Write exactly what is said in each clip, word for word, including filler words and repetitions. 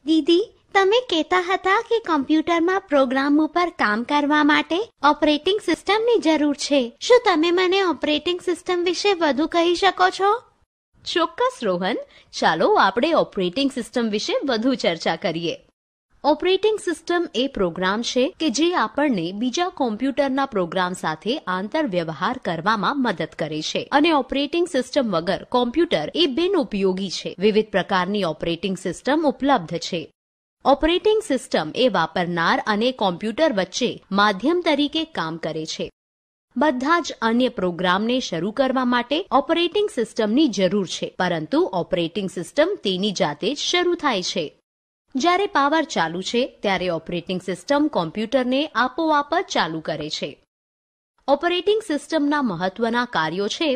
દીદી, તમે કહેતા હતા કે કમ્પ્યુટરમાં પ્રોગ્રામ ઉપર કામ કરવા માટે ઓપરેટિંગ સિસ્ટમની જરૂર છે. શું તમે મને ઓપરેટિંગ સિસ્ટમ વિશે વધુ કહી શકો છો? ચોક્કસ રોહન, ચાલો આપણે ઓપરેટિંગ સિસ્ટમ વિશે વધુ ચર્ચા કરીએ. ઓપરેટિંગ સિસ્ટમ એ પ્રોગ્રામ છે કે જે આપણને બીજા કોમ્પ્યુટરના પ્રોગ્રામ સાથે આંતરવ્યવહાર કરવામાં મદદ કરે છે અને ઓપરેટિંગ સિસ્ટમ વગર કોમ્પ્યુટર એ બિનઉપયોગી છે. વિવિધ પ્રકારની ઓપરેટિંગ સિસ્ટમ ઉપલબ્ધ છે. ઓપરેટિંગ સિસ્ટમ એ વાપરનાર અને કોમ્પ્યુટર વચ્ચે માધ્યમ તરીકે કામ કરે છે. બધા જ અન્ય પ્રોગ્રામને શરૂ કરવા માટે ઓપરેટિંગ સિસ્ટમની જરૂર છે, પરંતુ ઓપરેટિંગ સિસ્ટમ તેની જાતે જ શરૂ થાય છે. જ્યારે પાવર ચાલુ છે ત્યારે ઓપરેટિંગ સિસ્ટમ કોમ્પ્યુટરને આપોઆપ જ ચાલુ કરે છે. ઓપરેટિંગ સિસ્ટમના મહત્વના કાર્યો છે: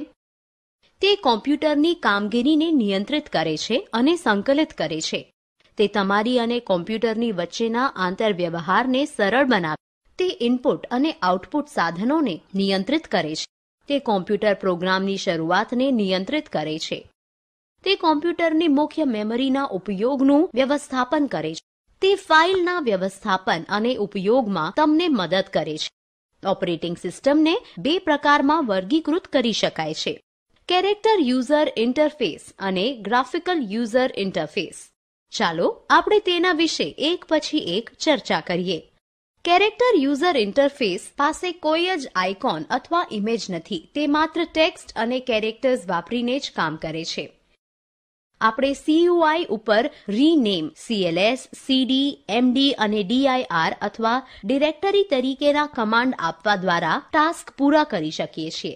તે કોમ્પ્યુટરની કામગીરીને નિયંત્રિત કરે છે અને સંકલિત કરે છે. તે તમારી અને કોમ્પ્યુટરની વચ્ચેના આંતરવ્યવહારને સરળ બનાવે. તે ઇનપુટ અને આઉટપુટ સાધનોને નિયંત્રિત કરે છે. તે કોમ્પ્યુટર પ્રોગ્રામની શરૂઆતને નિયંત્રિત કરે છે. તે કોમ્પ્યુટરની મુખ્ય મેમરીના ઉપયોગનું વ્યવસ્થાપન કરે છે. તે ફાઇલના વ્યવસ્થાપન અને ઉપયોગમાં તમને મદદ કરે છે. ઓપરેટિંગ સિસ્ટમને બે પ્રકારમાં વર્ગીકૃત કરી શકાય છે: કેરેક્ટર યુઝર ઇન્ટરફેસ અને ગ્રાફિકલ યુઝર ઇન્ટરફેસ. ચાલો આપણે તેના વિશે એક પછી એક ચર્ચા કરીએ. કેરેક્ટર યુઝર ઇન્ટરફેસ પાસે કોઈ જ આઇકોન અથવા ઇમેજ નથી. તે માત્ર ટેક્સ્ટ અને કેરેક્ટર્સ વાપરીને જ કામ કરે છે. આપણે સીયુઆઈ ઉપર રીનેમ, સીએલએસ, સીડી, એમડી અને ડીઆઈઆર અથવા ડિરેક્ટરી તરીકેના કમાન્ડ આપવા દ્વારા ટાસ્ક પૂરા કરી શકીએ છીએ.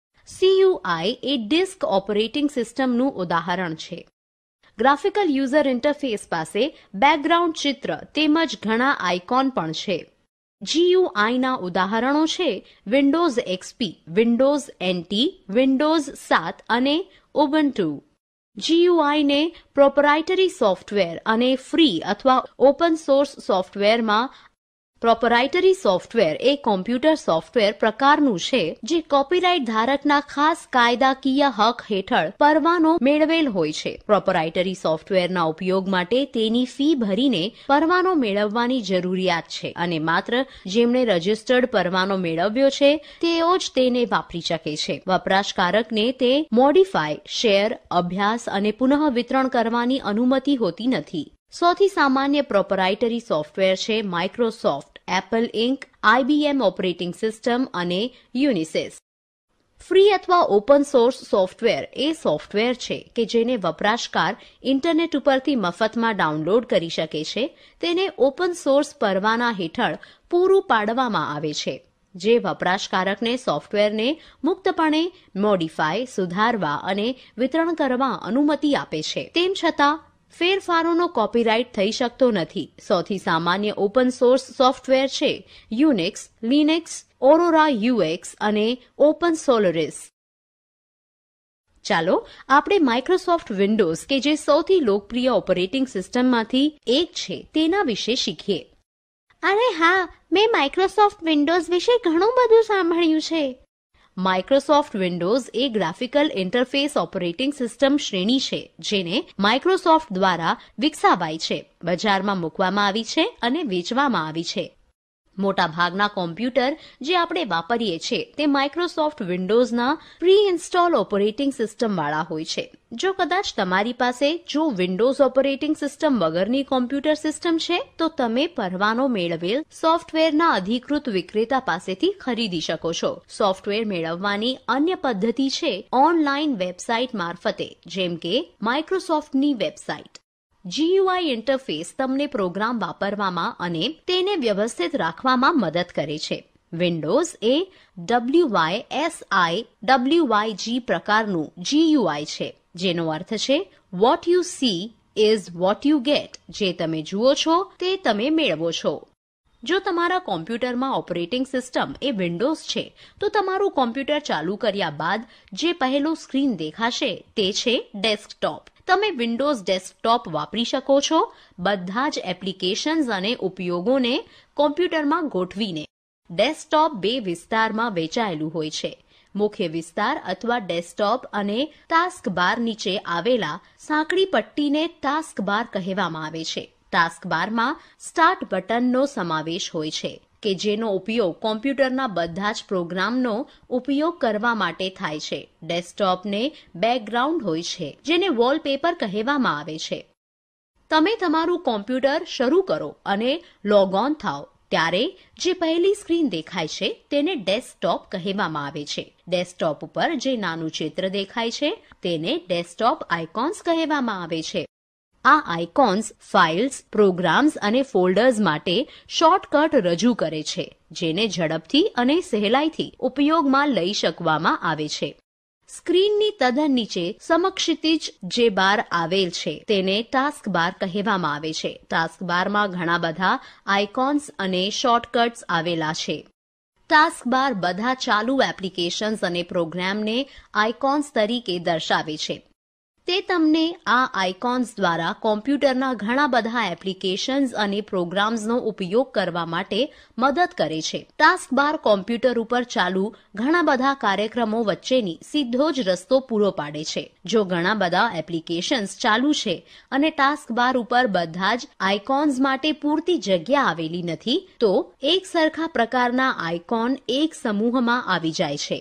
સીયુઆઈ એ ડિસ્ક ઓપરેટિંગ સિસ્ટમનું ઉદાહરણ છે. ગ્રાફિકલ યુઝર ઇન્ટરફેસ પાસે બેકગ્રાઉન્ડ ચિત્ર તેમજ ઘણા આઇકોન પણ છે. જીયુઆઈના ઉદાહરણો છે Windows XP, Windows NT, Windows સાત અને ઉબુન્ટુ. જીયુઆઈને પ્રોપરાઇટરી સોફ્ટવેર અને ફ્રી અથવા ઓપન સોર્સ સોફ્ટવેરમાં પ્રોપરાઇટરી સોફ્ટવેર એ કોમ્પ્યુટર સોફ્ટવેર પ્રકારનું છે જે કોપીરાઇટ ધારકના ખાસ કાયદાકીય હક હેઠળ પરવાનો મેળવેલ હોય છે. પ્રોપરાઇટરી સોફ્ટવેરના ઉપયોગ માટે તેની ફી ભરીને પરવાનો મેળવવાની જરૂરિયાત છે અને માત્ર જેમણે રજિસ્ટર્ડ પરવાનો મેળવ્યો છે તેઓ જ તેને વાપરી શકે છે. વપરાશકારકને તે મોડિફાય, શેર, અભ્યાસ અને પુનઃ વિતરણ કરવાની અનુમતિ હોતી નથી. સૌથી સામાન્ય પ્રોપરાઇટરી સોફ્ટવેર છે Microsoft, Apple Inc, IBM operating system અને યુનિસેસ. ફ્રી અથવા ઓપન સોર્સ સોફ્ટવેર એ સોફ્ટવેર છે કે જેને વપરાશકાર ઇન્ટરનેટ ઉપરથી મફતમાં ડાઉનલોડ કરી શકે છે. તેને ઓપન સોર્સ પરવાના હેઠળ પૂરું પાડવામાં આવે છે, જે વપરાશકારકને સોફ્ટવેરને મુક્તપણે મોડિફાય, સુધારવા અને વિતરણ કરવા અનુમતિ આપે છે. તેમ છતાં ફેરફારોનો કોપીરાઇટ થઈ શકતો નથી. સૌથી સામાન્ય ઓપન સોર્સ સોફ્ટવેર છે યુનિક્સ, લિનક્સ, ઓરોરા યુએક્સ અને ઓપન સોલરિસ. ચાલો આપણે માઇક્રોસોફ્ટ વિન્ડોઝ કે જે સૌથી લોકપ્રિય ઓપરેટિંગ સિસ્ટમમાંથી એક છે તેના વિશે શીખીએ. અરે હા, મેં માઇક્રોસોફ્ટ વિન્ડોઝ વિશે ઘણું બધું સાંભળ્યું છે. માઇક્રોસોફ્ટ વિન્ડોઝ એ ગ્રાફિકલ ઇન્ટરફેસ ઓપરેટિંગ સિસ્ટમ શ્રેણી છે જેને માઇક્રોસોફ્ટ દ્વારા વિકસાવાઈ છે, બજારમાં મૂકવામાં આવી છે અને વેચવામાં આવી છે. મોટાભાગના કોમ્પ્યુટર જે આપણે વાપરીએ છીએ તે માઇક્રોસોફ્ટ વિન્ડોઝના પ્રી ઇન્સ્ટોલ ઓપરેટિંગ સિસ્ટમ વાળા હોય છે. જો કદાચ તમારી પાસે જો વિન્ડોઝ ઓપરેટિંગ સિસ્ટમ વગરની કોમ્પ્યુટર સિસ્ટમ છે તો તમે પરવાનો મેળવેલ સોફ્ટવેરના અધિકૃત વિક્રેતા પાસેથી ખરીદી શકો છો. સોફ્ટવેર મેળવવાની અન્ય પદ્ધતિ છે ઓનલાઈન વેબસાઇટ મારફતે, જેમ કે માઇક્રોસોફ્ટની વેબસાઇટ. જીયુઆઈ ઇન્ટરફેસ તમને પ્રોગ્રામ વાપરવામાં અને તેને વ્યવસ્થિત રાખવામાં મદદ કરે છે. વિન્ડોઝ એ ડબલ્યુવાયએસઆઈ ડબલ્યુવાયજી પ્રકારનું જીયુઆઈ છે, જેનો અર્થ છે what you see is what you get. જે તમે જુઓ છો તે તમે મેળવો છો. જો તમારા કોમ્પ્યુટરમાં ઓપરેટિંગ સિસ્ટમ એ વિન્ડોઝ છે તો તમારું કોમ્પ્યુટર ચાલુ કર્યા બાદ જે પહેલું સ્ક્રીન દેખાશે તે છે ડેસ્કટોપ. તમે વિન્ડોઝ ડેસ્કટોપ વાપરી શકો છો બધા જ એપ્લિકેશન્સ અને ઉપયોગોને કોમ્પ્યુટરમાં ગોઠવીને. ડેસ્કટોપ બે વિસ્તારમાં વહેંચાયેલું હોય છે. મુખ્ય વિસ્તાર અથવા ડેસ્કટોપ અને ટાસ્ક બાર નીચે આવેલા સાંકડી પટ્ટીને ટાસ્ક બાર કહેવામાં આવે છે. ટાસ્ક બારમાં સ્ટાર્ટ બટનનો સમાવેશ હોય છે કે જેનો ઉપયોગ કોમ્પ્યુટરના બધા જ પ્રોગ્રામનો ઉપયોગ કરવા માટે થાય છે. ડેસ્કટોપને બેકગ્રાઉન્ડ હોય છે જેને વોલપેપર કહેવામાં આવે છે. તમે તમારું કોમ્પ્યુટર શરૂ કરો અને લોગ ઓન થાઓ ત્યારે જે પહેલી સ્ક્રીન દેખાય છે તેને ડેસ્કટોપ કહેવામાં આવે છે. ડેસ્કટોપ ઉપર જે નાનું ચિત્ર દેખાય છે તેને ડેસ્કટોપ આઇકોન્સ કહેવામાં આવે છે. આ આઇકોન્સ ફાઇલ્સ, પ્રોગ્રામ્સ અને ફોલ્ડર્સ માટે શોર્ટકટ રજૂ કરે છે જેને ઝડપથી અને સહેલાઈથી ઉપયોગમાં લઈ શકવામાં આવે છે. સ્ક્રીનની તદ્દન નીચે સમક્ષિતિજ જે બાર આવેલ છે તેને ટાસ્ક બાર કહેવામાં આવે છે. ટાસ્ક બારમાં ઘણા બધા આઇકોન્સ અને શોર્ટકટ્સ આવેલા છે. ટાસ્ક બાર બધા ચાલુ એપ્લિકેશન્સ અને પ્રોગ્રામને આઇકોન્સ તરીકે દર્શાવે છે. તે તમને આ આઇકોન્સ દ્વારા કોમ્પ્યુટરના ઘણા બધા એપ્લિકેશન્સ અને પ્રોગ્રામ્સનો ઉપયોગ કરવા માટે મદદ કરે છે. ટાસ્ક બાર કોમ્પ્યુટર ઉપર ચાલુ ઘણા બધા કાર્યક્રમો વચ્ચેની સીધો જ રસ્તો પૂરો પાડે છે. જો ઘણા બધા એપ્લિકેશન્સ ચાલુ છે અને ટાસ્ક બાર ઉપર બધા જ આઇકોન્સ માટે પૂરતી જગ્યા આવેલી નથી તો એક સરખા પ્રકારના આઇકોન એક સમૂહમાં આવી જાય છે.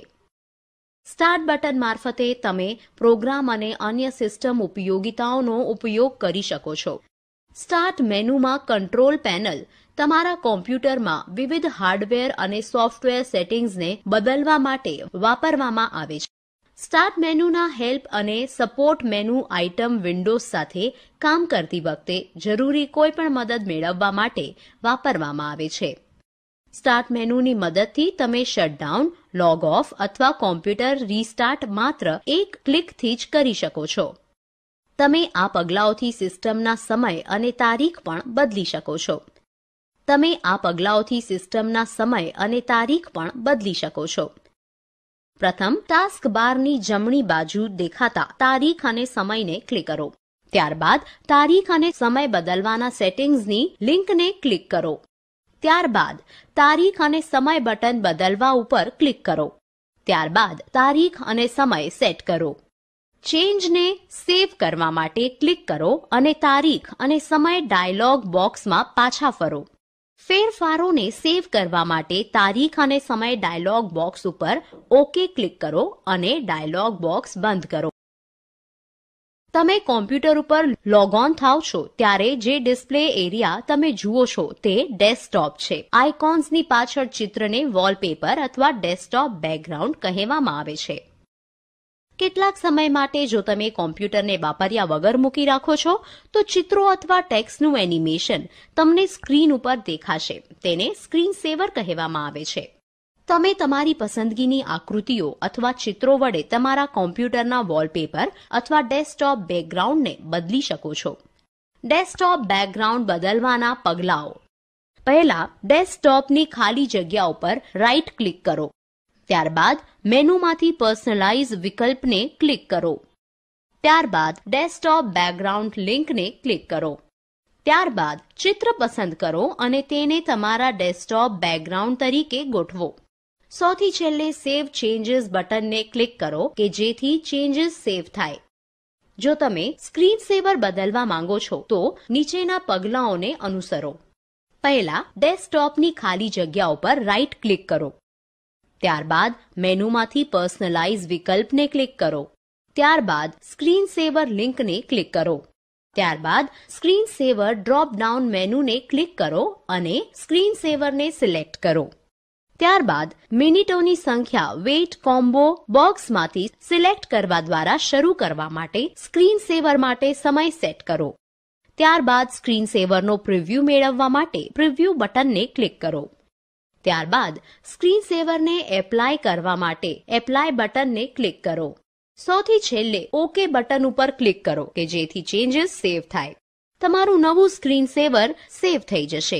સ્ટાર્ટ બટન મારફતે તમે પ્રોગ્રામ અને અન્ય સિસ્ટમ ઉપયોગિતાઓનો ઉપયોગ કરી શકો છો. સ્ટાર્ટ મેનુમાં કંટ્રોલ પેનલ તમારા કોમ્પ્યુટરમાં વિવિધ હાર્ડવેર અને સોફ્ટવેર સેટિંગ્સને બદલવા માટે વાપરવામાં આવે છે. સ્ટાર્ટ મેનુના હેલ્પ અને સપોર્ટ મેનુ આઇટમ વિન્ડોઝ સાથે કામ કરતી વખતે જરૂરી કોઈપણ મદદ મેળવવા માટે વાપરવામાં આવે છે. સ્ટાર્ટ મેનુની મદદથી તમે શટડાઉન, લોગ ઓફ અથવા કોમ્પ્યુટર રીસ્ટાર્ટ માત્ર એક ક્લિકથી જ કરી શકો છો. તમે આ પગલાઓથી સિસ્ટમના સમય અને તારીખ પણ બદલી શકો છો. તમે આ પગલાઓથી સિસ્ટમના સમય અને તારીખ પણ બદલી શકો છો. પ્રથમ ટાસ્ક બારની જમણી બાજુ દેખાતા તારીખ અને સમયને ક્લિક કરો. ત્યારબાદ તારીખ અને સમય બદલવાના સેટિંગ્સની લિંકને ક્લિક કરો. ત્યારબાદ તારીખ અને સમય બટન બદલવા ઉપર ક્લિક કરો. ત્યારબાદ તારીખ અને સમય સેટ કરો. ચેન્જને સેવ કરવા માટે ક્લિક કરો અને તારીખ અને સમય ડાયલોગ બોક્સમાં પાછા ફરો. ફેરફારોને સેવ કરવા માટે તારીખ અને સમય ડાયલોગ બોક્સ ઉપર ઓકે ક્લિક કરો અને ડાયલોગ બોક્સ બંધ કરો. તમે કોમ્પ્યુટર ઉપર લોગ ઓન થાવ છો ત્યારે જે ડિસ્પ્લે એરિયા તમે જુઓ છો તે ડેસ્કટોપ છે. આઇકોન્સની પાછળ ચિત્રને વોલપેપર અથવા ડેસ્કટોપ બેકગ્રાઉન્ડ કહેવામાં આવે છે. કેટલાક સમય માટે જો તમે કોમ્પ્યુટરને વાપર્યા વગર મૂકી રાખો છો તો ચિત્રો અથવા ટેક્સ્ટનું એનિમેશન તમને સ્ક્રીન ઉપર દેખાશે. તેને સ્ક્રીન સેવર કહેવામાં આવે છે. તમે તમારી પસંદગીની આકૃતિઓ અથવા ચિત્રો વડે તમારા કોમ્પ્યુટરના વોલપેપર અથવા ડેસ્કટોપ બેકગ્રાઉન્ડને બદલી શકો છો. ડેસ્કટોપ બેકગ્રાઉન્ડ બદલવાના પગલાઓ. પહેલા ડેસ્કટોપની ખાલી જગ્યા ઉપર રાઇટ ક્લિક કરો. ત્યારબાદ મેનુમાંથી પર્સનલાઇઝ વિકલ્પને ક્લિક કરો. ત્યારબાદ ડેસ્કટોપ બેકગ્રાઉન્ડ લિંકને ક્લિક કરો. ત્યારબાદ ચિત્ર પસંદ કરો અને તેને તમારા ડેસ્કટોપ બેકગ્રાઉન્ડ તરીકે ગોઠવો. સૌથી છેલ્લે સેવ ચેન્જીસ બટનને ક્લિક કરો કે જેથી ચેન્જીસ સેવ થાય. જો તમે સ્ક્રીન સેવર બદલવા માંગો છો તો નીચેના પગલાઓને અનુસરો. પહેલા ડેસ્કટોપની ખાલી જગ્યા ઉપર રાઇટ ક્લિક કરો. ત્યારબાદ મેનુમાંથી પર્સનલાઇઝ વિકલ્પને ક્લિક કરો. ત્યારબાદ સ્ક્રીન સેવર લિંકને ક્લિક કરો. ત્યારબાદ સ્ક્રીન સેવર ડ્રોપ ડાઉન મેનુને ક્લિક કરો અને સ્ક્રીન સેવરને સિલેક્ટ કરો. ત્યારબાદ મિનિટોની સંખ્યા વેઇટ કોમ્બો બોક્સમાંથી સિલેક્ટ કરવા દ્વારા શરૂ કરવા માટે સ્ક્રીન સેવર માટે સમય સેટ કરો. ત્યારબાદ સ્ક્રીન સેવરનો પ્રિવ્યૂ મેળવવા માટે પ્રિવ્યૂ બટનને ક્લિક કરો. ત્યારબાદ સ્ક્રીન સેવરને એપ્લાય કરવા માટે એપ્લાય બટનને ક્લિક કરો. સૌથી છેલ્લે ઓકે બટન ઉપર ક્લિક કરો કે જેથી ચેન્જીસ સેવ થાય. તમારું નવું સ્ક્રીન સેવર સેવ થઈ જશે.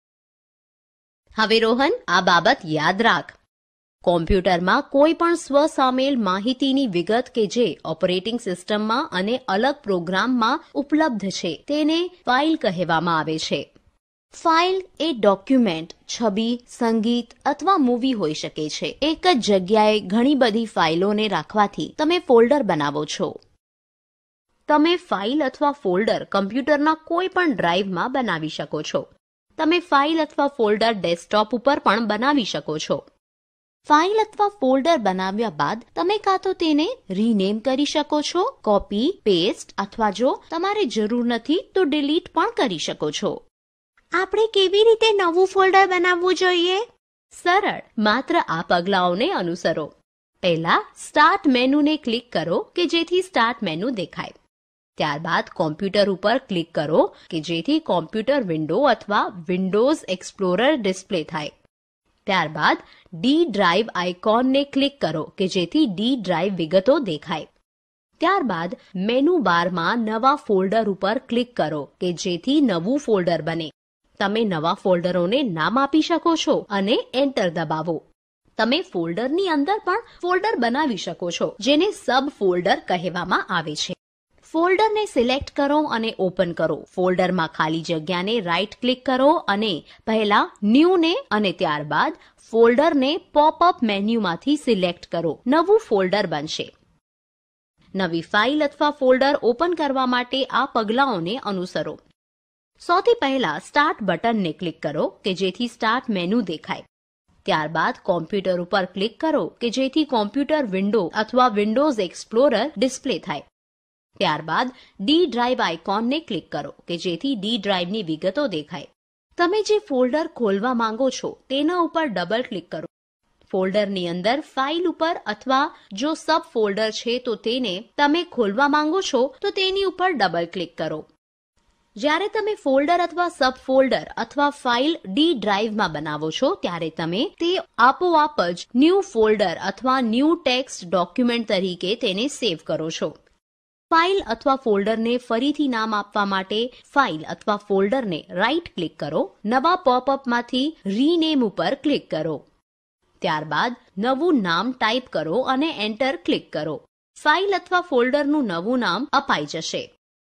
હવે રોહન, આ બાબત યાદ રાખ. કોમ્પ્યુટરમાં કોઈ પણ સ્વસામેલ માહિતીની વિગત કે જે ઓપરેટિંગ સિસ્ટમમાં અને અલગ પ્રોગ્રામમાં ઉપલબ્ધ છે તેને ફાઇલ કહેવામાં આવે છે. ફાઇલ એ ડોક્યુમેન્ટ, છબી, સંગીત અથવા મૂવી હોઈ શકે છે. એક જ જગ્યાએ ઘણી બધી ફાઇલોને રાખવાથી તમે ફોલ્ડર બનાવો છો. તમે ફાઇલ અથવા ફોલ્ડર કમ્પ્યુટરના કોઈ પણ ડ્રાઈવમાં બનાવી શકો છો. તમે ફાઇલ અથવા ફોલ્ડર ડેસ્કટોપ ઉપર પણ બનાવી શકો છો. ફાઇલ અથવા ફોલ્ડર બનાવ્યા બાદ તમે કાં તો તેને રીનેમ કરી શકો છો, કોપી, પેસ્ટ અથવા જો તમારે જરૂર નથી તો ડિલીટ પણ કરી શકો છો. આપણે કેવી રીતે નવું ફોલ્ડર બનાવવું જોઈએ? સરળ, માત્ર આ પગલાઓને અનુસરો. પહેલા સ્ટાર્ટ મેનુને ક્લિક કરો કે જેથી સ્ટાર્ટ મેનુ દેખાય. ત્યારબાદ કોમ્પ્યુટર ઉપર ક્લિક કરો કે જેથી કોમ્પ્યુટર વિન્ડો અથવા વિન્ડોઝ એક્સપ્લોરર ડિસ્પ્લે થાય. ત્યારબાદ ડી ડ્રાઈવ આઇકોનને ક્લિક કરો કે જેથી ડી ડ્રાઈવ વિગતો દેખાય. ત્યારબાદ મેનુ બારમાં નવા ફોલ્ડર ઉપર ક્લિક કરો કે જેથી નવું ફોલ્ડર બને. તમે નવા ફોલ્ડરોને નામ આપી શકો છો અને એન્ટર દબાવો. તમે ફોલ્ડરની અંદર પણ ફોલ્ડર બનાવી શકો છો જેને સબ ફોલ્ડર કહેવામાં આવે છે. ફોલ્ડરને સિલેક્ટ કરો અને ઓપન કરો. ફોલ્ડરમાં ખાલી જગ્યાને રાઈટ ક્લિક કરો અને પહેલા ન્યૂને અને ત્યારબાદ ફોલ્ડરને પોપઅપ મેન્યુમાંથી સિલેક્ટ કરો. નવું ફોલ્ડર બનશે. નવી ફાઇલ અથવા ફોલ્ડર ઓપન કરવા માટે આ પગલાઓને અનુસરો. સૌથી પહેલા સ્ટાર્ટ બટનને ક્લિક કરો કે જેથી સ્ટાર્ટ મેનુ દેખાય. ત્યારબાદ કોમ્પ્યુટર ઉપર ક્લિક કરો કે જેથી કોમ્પ્યુટર વિન્ડો અથવા વિન્ડોઝ એક્સપ્લોરર ડિસ્પ્લે થાય. ત્યારબાદ ડી ડ્રાઈવ આઇકોનને ક્લિક કરો કે જેથી ડી ડ્રાઈવની વિગતો દેખાય. તમે જે ફોલ્ડર ખોલવા માંગો છો તેના ઉપર ડબલ ક્લિક કરો. ફોલ્ડરની અંદર ફાઇલ ઉપર અથવા જો સબ ફોલ્ડર છે તો તેને તમે ખોલવા માંગો છો તો તેની ઉપર ડબલ ક્લિક કરો. જ્યારે તમે ફોલ્ડર અથવા સબ ફોલ્ડર અથવા ફાઇલ ડી ડ્રાઈવમાં બનાવો છો ત્યારે તમે તે આપોઆપ જ ન્યૂ ફોલ્ડર અથવા ન્યૂ ટેક્સ્ટ ડોક્યુમેન્ટ તરીકે તેને સેવ કરો છો. ફાઇલ અથવા ફોલ્ડરને ફરીથી નામ આપવા માટે ફાઇલ અથવા ફોલ્ડરને રાઈટ ક્લિક કરો. નવા પોપઅપમાંથી રીનેમ ઉપર ક્લિક કરો. ત્યારબાદ નવું નામ ટાઈપ કરો અને એન્ટર ક્લિક કરો. ફાઇલ અથવા ફોલ્ડરનું નવું નામ અપાઈ જશે.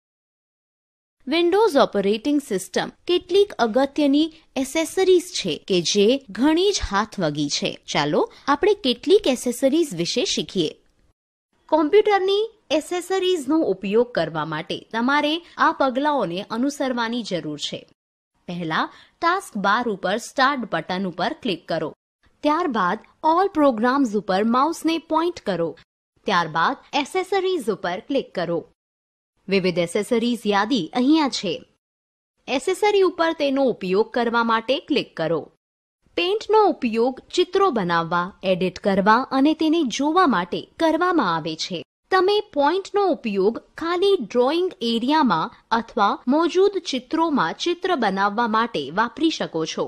વિન્ડોઝ ઓપરેટિંગ સિસ્ટમ કેટલીક અગત્યની એસેસરીઝ છે કે જે ઘણી જ હાથવગી છે. ચાલો આપણે કેટલીક એસેસરીઝ વિશે શીખીએ. કોમ્પ્યુટરની એસેસરીઝનો ઉપયોગ કરવા માટે તમારે આ પગલાઓને અનુસરવાની જરૂર છે. પહેલા ટાસ્ક બાર ઉપર સ્ટાર્ટ બટન ઉપર ક્લિક કરો. ત્યારબાદ ઓલ પ્રોગ્રામ્સ ઉપર માઉસને પોઇન્ટ કરો. ત્યારબાદ એસેસરીઝ ઉપર ક્લિક કરો. વિવિધ એસેસરીઝ યાદી અહીંયા છે. એસેસરી ઉપર તેનો ઉપયોગ કરવા માટે ક્લિક કરો. પેઇન્ટનો ઉપયોગ ચિત્રો બનાવવા, એડિટ કરવા અને તેને જોવા માટે કરવામાં આવે છે. તમે પોઈન્ટનો ઉપયોગ ખાલી ડ્રોઈંગ એરિયામાં અથવા મોજૂદ ચિત્રોમાં ચિત્ર બનાવવા માટે વાપરી શકો છો.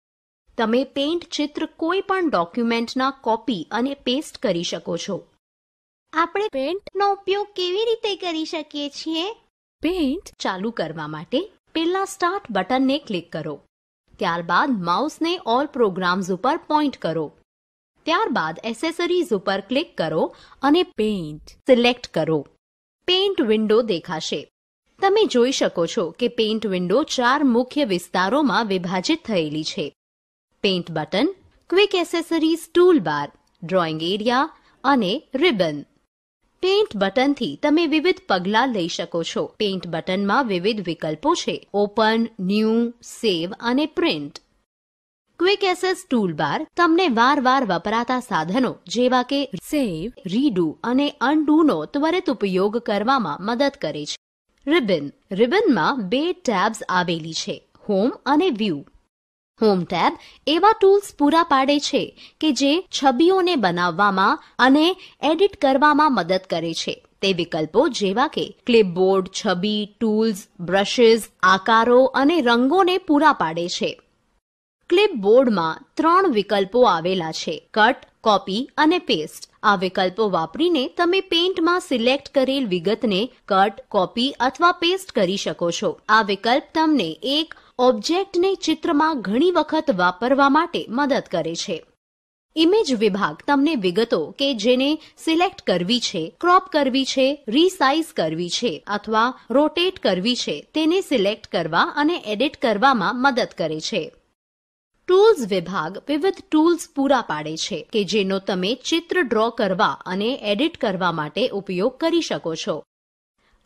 તમે પેઇન્ટ ચિત્ર કોઈ પણ ડોક્યુમેન્ટના કોપી અને પેસ્ટ કરી શકો છો. આપણે પેઇન્ટનો ઉપયોગ કેવી રીતે કરી શકીએ છીએ? પેઇન્ટ ચાલુ કરવા માટે પહેલા સ્ટાર્ટ બટનને ક્લિક કરો. ત્યારબાદ માઉસને ઓલ પ્રોગ્રામ્સ ઉપર પોઇન્ટ કરો. ત્યારબાદ એસેસરીઝ ઉપર ક્લિક કરો અને પેઇન્ટ સિલેક્ટ કરો. પેઇન્ટ વિન્ડો દેખાશે. તમે જોઈ શકો છો કે પેઇન્ટ વિન્ડો ચાર મુખ્ય વિસ્તારોમાં વિભાજિત થયેલી છે. Paint button, quick accessories toolbar, drawing area અને રિબન. પેઇન્ટ બટનથી તમે વિવિધ પગલાં લઈ શકો છો. પેઇન્ટ બટનમાં વિવિધ વિકલ્પો છે: ઓપન, ન્યૂ, સેવ અને પ્રિન્ટ. ક્વિક એસેસ ટૂલબાર તમને વારવાર વપરાતા સાધનો જેવા કે સેવ, રીડુ અને અનડુનો ત્વરિત ઉપયોગ કરવામાં મદદ કરે છે. રિબન રિબનમાં બે ટેબ્સ આવેલી છે: હોમ અને વ્યૂ. હોમ ટેબ એવા ટૂલ્સ પૂરા પાડે છે કે જે છબીઓને બનાવવામાં અને એડિટ કરવામાં મદદ કરે છે. તે વિકલ્પો જેવા કે ક્લિપબોર્ડ, છબી, ટૂલ્સ, બ્રશિસ, આકારો અને રંગોને પૂરા પાડે છે. ક્લિપબોર્ડમાં ત્રણ વિકલ્પો આવેલા છે: કટ, કોપી અને પેસ્ટ. આ વિકલ્પો વાપરીને તમે પેઇન્ટમાં સિલેક્ટ કરેલ વિગતને કટ, કોપી અથવા પેસ્ટ કરી શકો છો. આ વિકલ્પ તમને એક ઓબ્જેક્ટને ચિત્રમાં ઘણી વખત વાપરવા માટે મદદ કરે છે. ઇમેજ વિભાગ તમને વિગતો કે જેને સિલેક્ટ કરવી છે, ક્રોપ કરવી છે, રીસાઇઝ કરવી છે અથવા રોટેટ કરવી છે તેને સિલેક્ટ કરવા અને એડિટ કરવામાં મદદ કરે છે. ટૂલ્સ વિભાગ વિવિધ ટૂલ્સ પૂરા પાડે છે કે જેનો તમે ચિત્ર ડ્રો કરવા અને એડિટ કરવા માટે ઉપયોગ કરી શકો છો.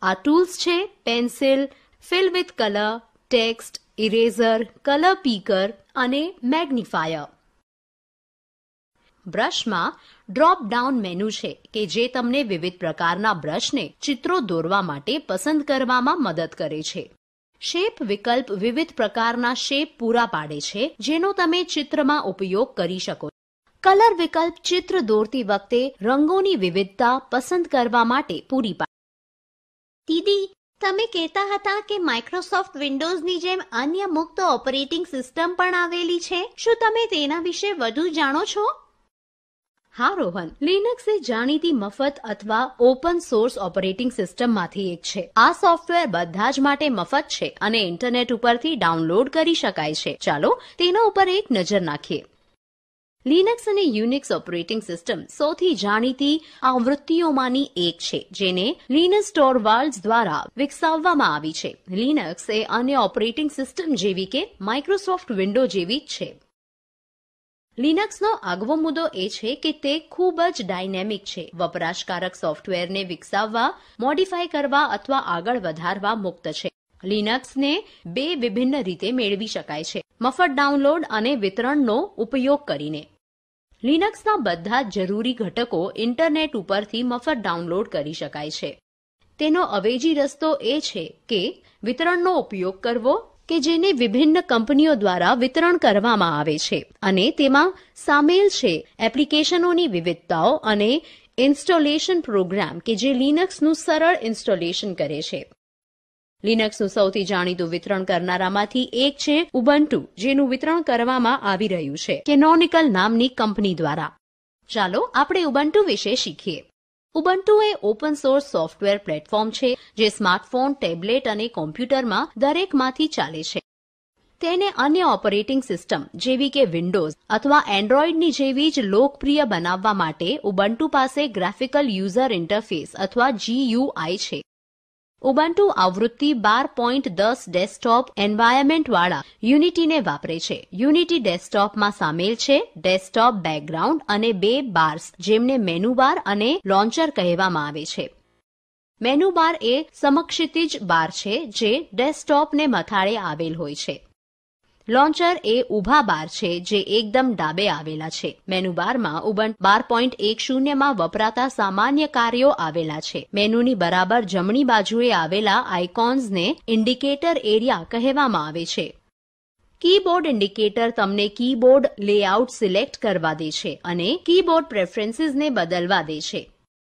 આ ટૂલ્સ છે pencil, fill with colour, text, eraser, colour picker અને મેગ્નિફાયર. બ્રશમાં ડ્રોપ ડાઉન મેનુ છે કે જે તમને વિવિધ પ્રકારના બ્રશને ચિત્રો દોરવા માટે પસંદ કરવામાં મદદ કરે છે. શેપ વિકલ્પ વિવિધ પ્રકારના શેપ પૂરા પાડે છે જેનો તમે ચિત્રમાં ઉપયોગ કરી શકો. કલર વિકલ્પ ચિત્ર દોરતી વખતે રંગોની વિવિધતા પસંદ કરવા માટે પૂરી પાડે. દીદી, તમે કહેતા હતા કે માઇક્રોસોફ્ટ વિન્ડોઝની જેમ અન્ય મુક્ત ઓપરેટિંગ સિસ્ટમ પણ આવેલી છે. શું તમે તેના વિશે વધુ જાણો છો? હા રોહન, લિનક્સ એ જાણીતી મફત અથવા ઓપન સોર્સ ઓપરેટિંગ સિસ્ટમમાંથી એક છે. આ સોફ્ટવેર બધા જ માટે મફત છે અને ઇન્ટરનેટ ઉપરથી ડાઉનલોડ કરી શકાય છે. ચાલો તેના ઉપર એક નજર નાખીએ. લિનક્સ અને યુનિક્સ ઓપરેટિંગ સિસ્ટમ સૌથી જાણીતી આવૃત્તિઓમાંની એક છે જેને લિનસ ટોરવાલ્ડ્સ દ્વારા વિકસાવવામાં આવી છે. લિનક્સ એ અન્ય ઓપરેટિંગ સિસ્ટમ જેવી કે માઇક્રોસોફ્ટ વિન્ડો જેવી જ છે. લિનક્સનો આગવો મુદ્દો એ છે કે તે ખૂબ જ ડાયનેમિક છે. વપરાશકારક સોફ્ટવેરને વિકસાવવા, મોડિફાય કરવા અથવા આગળ વધારવા મુક્ત છે. લિનક્સને બે વિભિન્ન રીતે મેળવી શકાય છે: મફત ડાઉનલોડ અને વિતરણનો ઉપયોગ કરીને. લિનક્સના બધા જ જરૂરી ઘટકો ઇન્ટરનેટ ઉપરથી મફત ડાઉનલોડ કરી શકાય છે. તેનો અવેજી રસ્તો એ છે કે વિતરણનો ઉપયોગ કરવો કે જેને વિભિન્ન કંપનીઓ દ્વારા વિતરણ કરવામાં આવે છે અને તેમાં સામેલ છે એપ્લિકેશનોની વિવિધતાઓ અને ઇન્સ્ટોલેશન પ્રોગ્રામ કે જે લિનક્સનું સરળ ઇન્સ્ટોલેશન કરે છે. લિનક્સનું સૌથી જાણીતું વિતરણ કરનારામાંથી એક છે ઉબુન્ટુ, જેનું વિતરણ કરવામાં આવી રહ્યું છે કેનોનિકલ નામની કંપની દ્વારા. ચાલો આપણે ઉબુન્ટુ વિશે શીખીએ. ઉબુન્ટુ એ ઓપન સોર્સ સોફ્ટવેર પ્લેટફોર્મ છે જે સ્માર્ટફોન, ટેબ્લેટ અને કોમ્પ્યુટરમાં દરેકમાંથી ચાલે છે. તેને અન્ય ઓપરેટિંગ સિસ્ટમ જેવી કે વિન્ડોઝ અથવા એન્ડ્રોઇડની જેવી જ લોકપ્રિય બનાવવા માટે ઉબુન્ટુ પાસે ગ્રાફિકલ યુઝર ઇન્ટરફેસ અથવા જીયુઆઈ છે. ઉબુન્ટુ આવૃત્તિ બાર પોઈન્ટ દસ ડેસ્કટોપ એન્વાયરમેન્ટ વાળા યુનિટીને વાપરે છે. યુનિટી ડેસ્કટોપમાં સામેલ છે ડેસ્કટોપ બેકગ્રાઉન્ડ અને બે બાર્સ જેમને મેનુ બાર અને લોન્ચર કહેવામાં આવે છે. મેનુ બાર એ સમક્ષિતિજ બાર છે જે ડેસ્કટોપને મથાળે આવેલ હોય છે. લોન્ચર એ ઊભા બાર છે જે એકદમ ડાબે આવેલા છે. મેનુ બારમાં ઉબુન્ટુ બાર પોઈન્ટ શૂન્ય માં વપરાતા સામાન્ય કાર્યો આવેલા છે. મેનુની બરાબર જમણી બાજુએ આવેલા આઇકોન્સને ઇન્ડિકેટર એરિયા કહેવામાં આવે છે. કીબોર્ડ ઇન્ડિકેટર તમને કીબોર્ડ લેઆઉટ સિલેક્ટ કરવા દે છે અને કીબોર્ડ પ્રેફરન્સીસને બદલવા દે છે.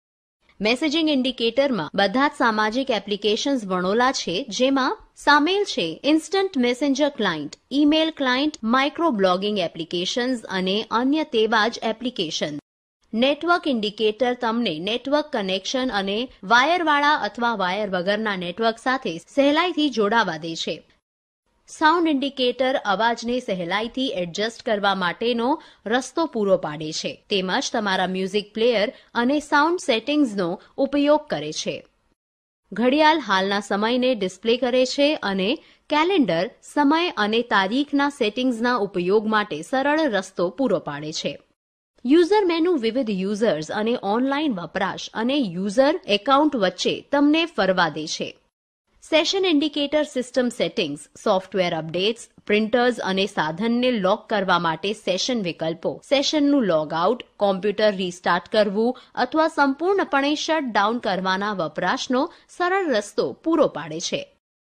મેસેજિંગ ઇન્ડિકેટરમાં બધા જ સામાજિક એપ્લિકેશન્સ વણોલા છે જેમાં સામેલ છે instant messenger client, email client, micro blogging applications અને અન્ય તેવા જ એપ્લિકેશન. નેટવર્ક ઇન્ડિકેટર તમને નેટવર્ક કનેક્શન અને વાયરવાળા અથવા વાયર વગરના નેટવર્ક સાથે સહેલાઈથી જોડાવા દે છે. સાઉન્ડ ઇન્ડિકેટર અવાજને સહેલાઈથી એડજસ્ટ કરવા માટેનો રસ્તો પૂરો પાડે છે તેમજ તમારા મ્યુઝિક પ્લેયર અને સાઉન્ડ સેટિંગ્સનો ઉપયોગ કરે છે. ઘડિયાળ હાલના સમયને ડિસ્પ્લે કરે છે અને કેલેન્ડર સમય અને તારીખના સેટિંગ્સના ઉપયોગ માટે સરળ રસ્તો પૂરો પાડે છે. યુઝર મેનુ વિવિધ યુઝર્સ અને ઓનલાઈન વપરાશ અને યુઝર એકાઉન્ટ વચ્ચે તમને ફરવા દે છે. Session indicator system settings, software updates, printers અને સાધનને લોક કરવા માટે સેશન વિકલ્પો, સેશનનું લોગ આઉટ, કોમ્પ્યુટર રીસ્ટાર્ટ કરવું અથવા સંપૂર્ણપણે શટ ડાઉન કરવાના વપરાશનો સરળ રસ્તો પૂરો પાડે છે.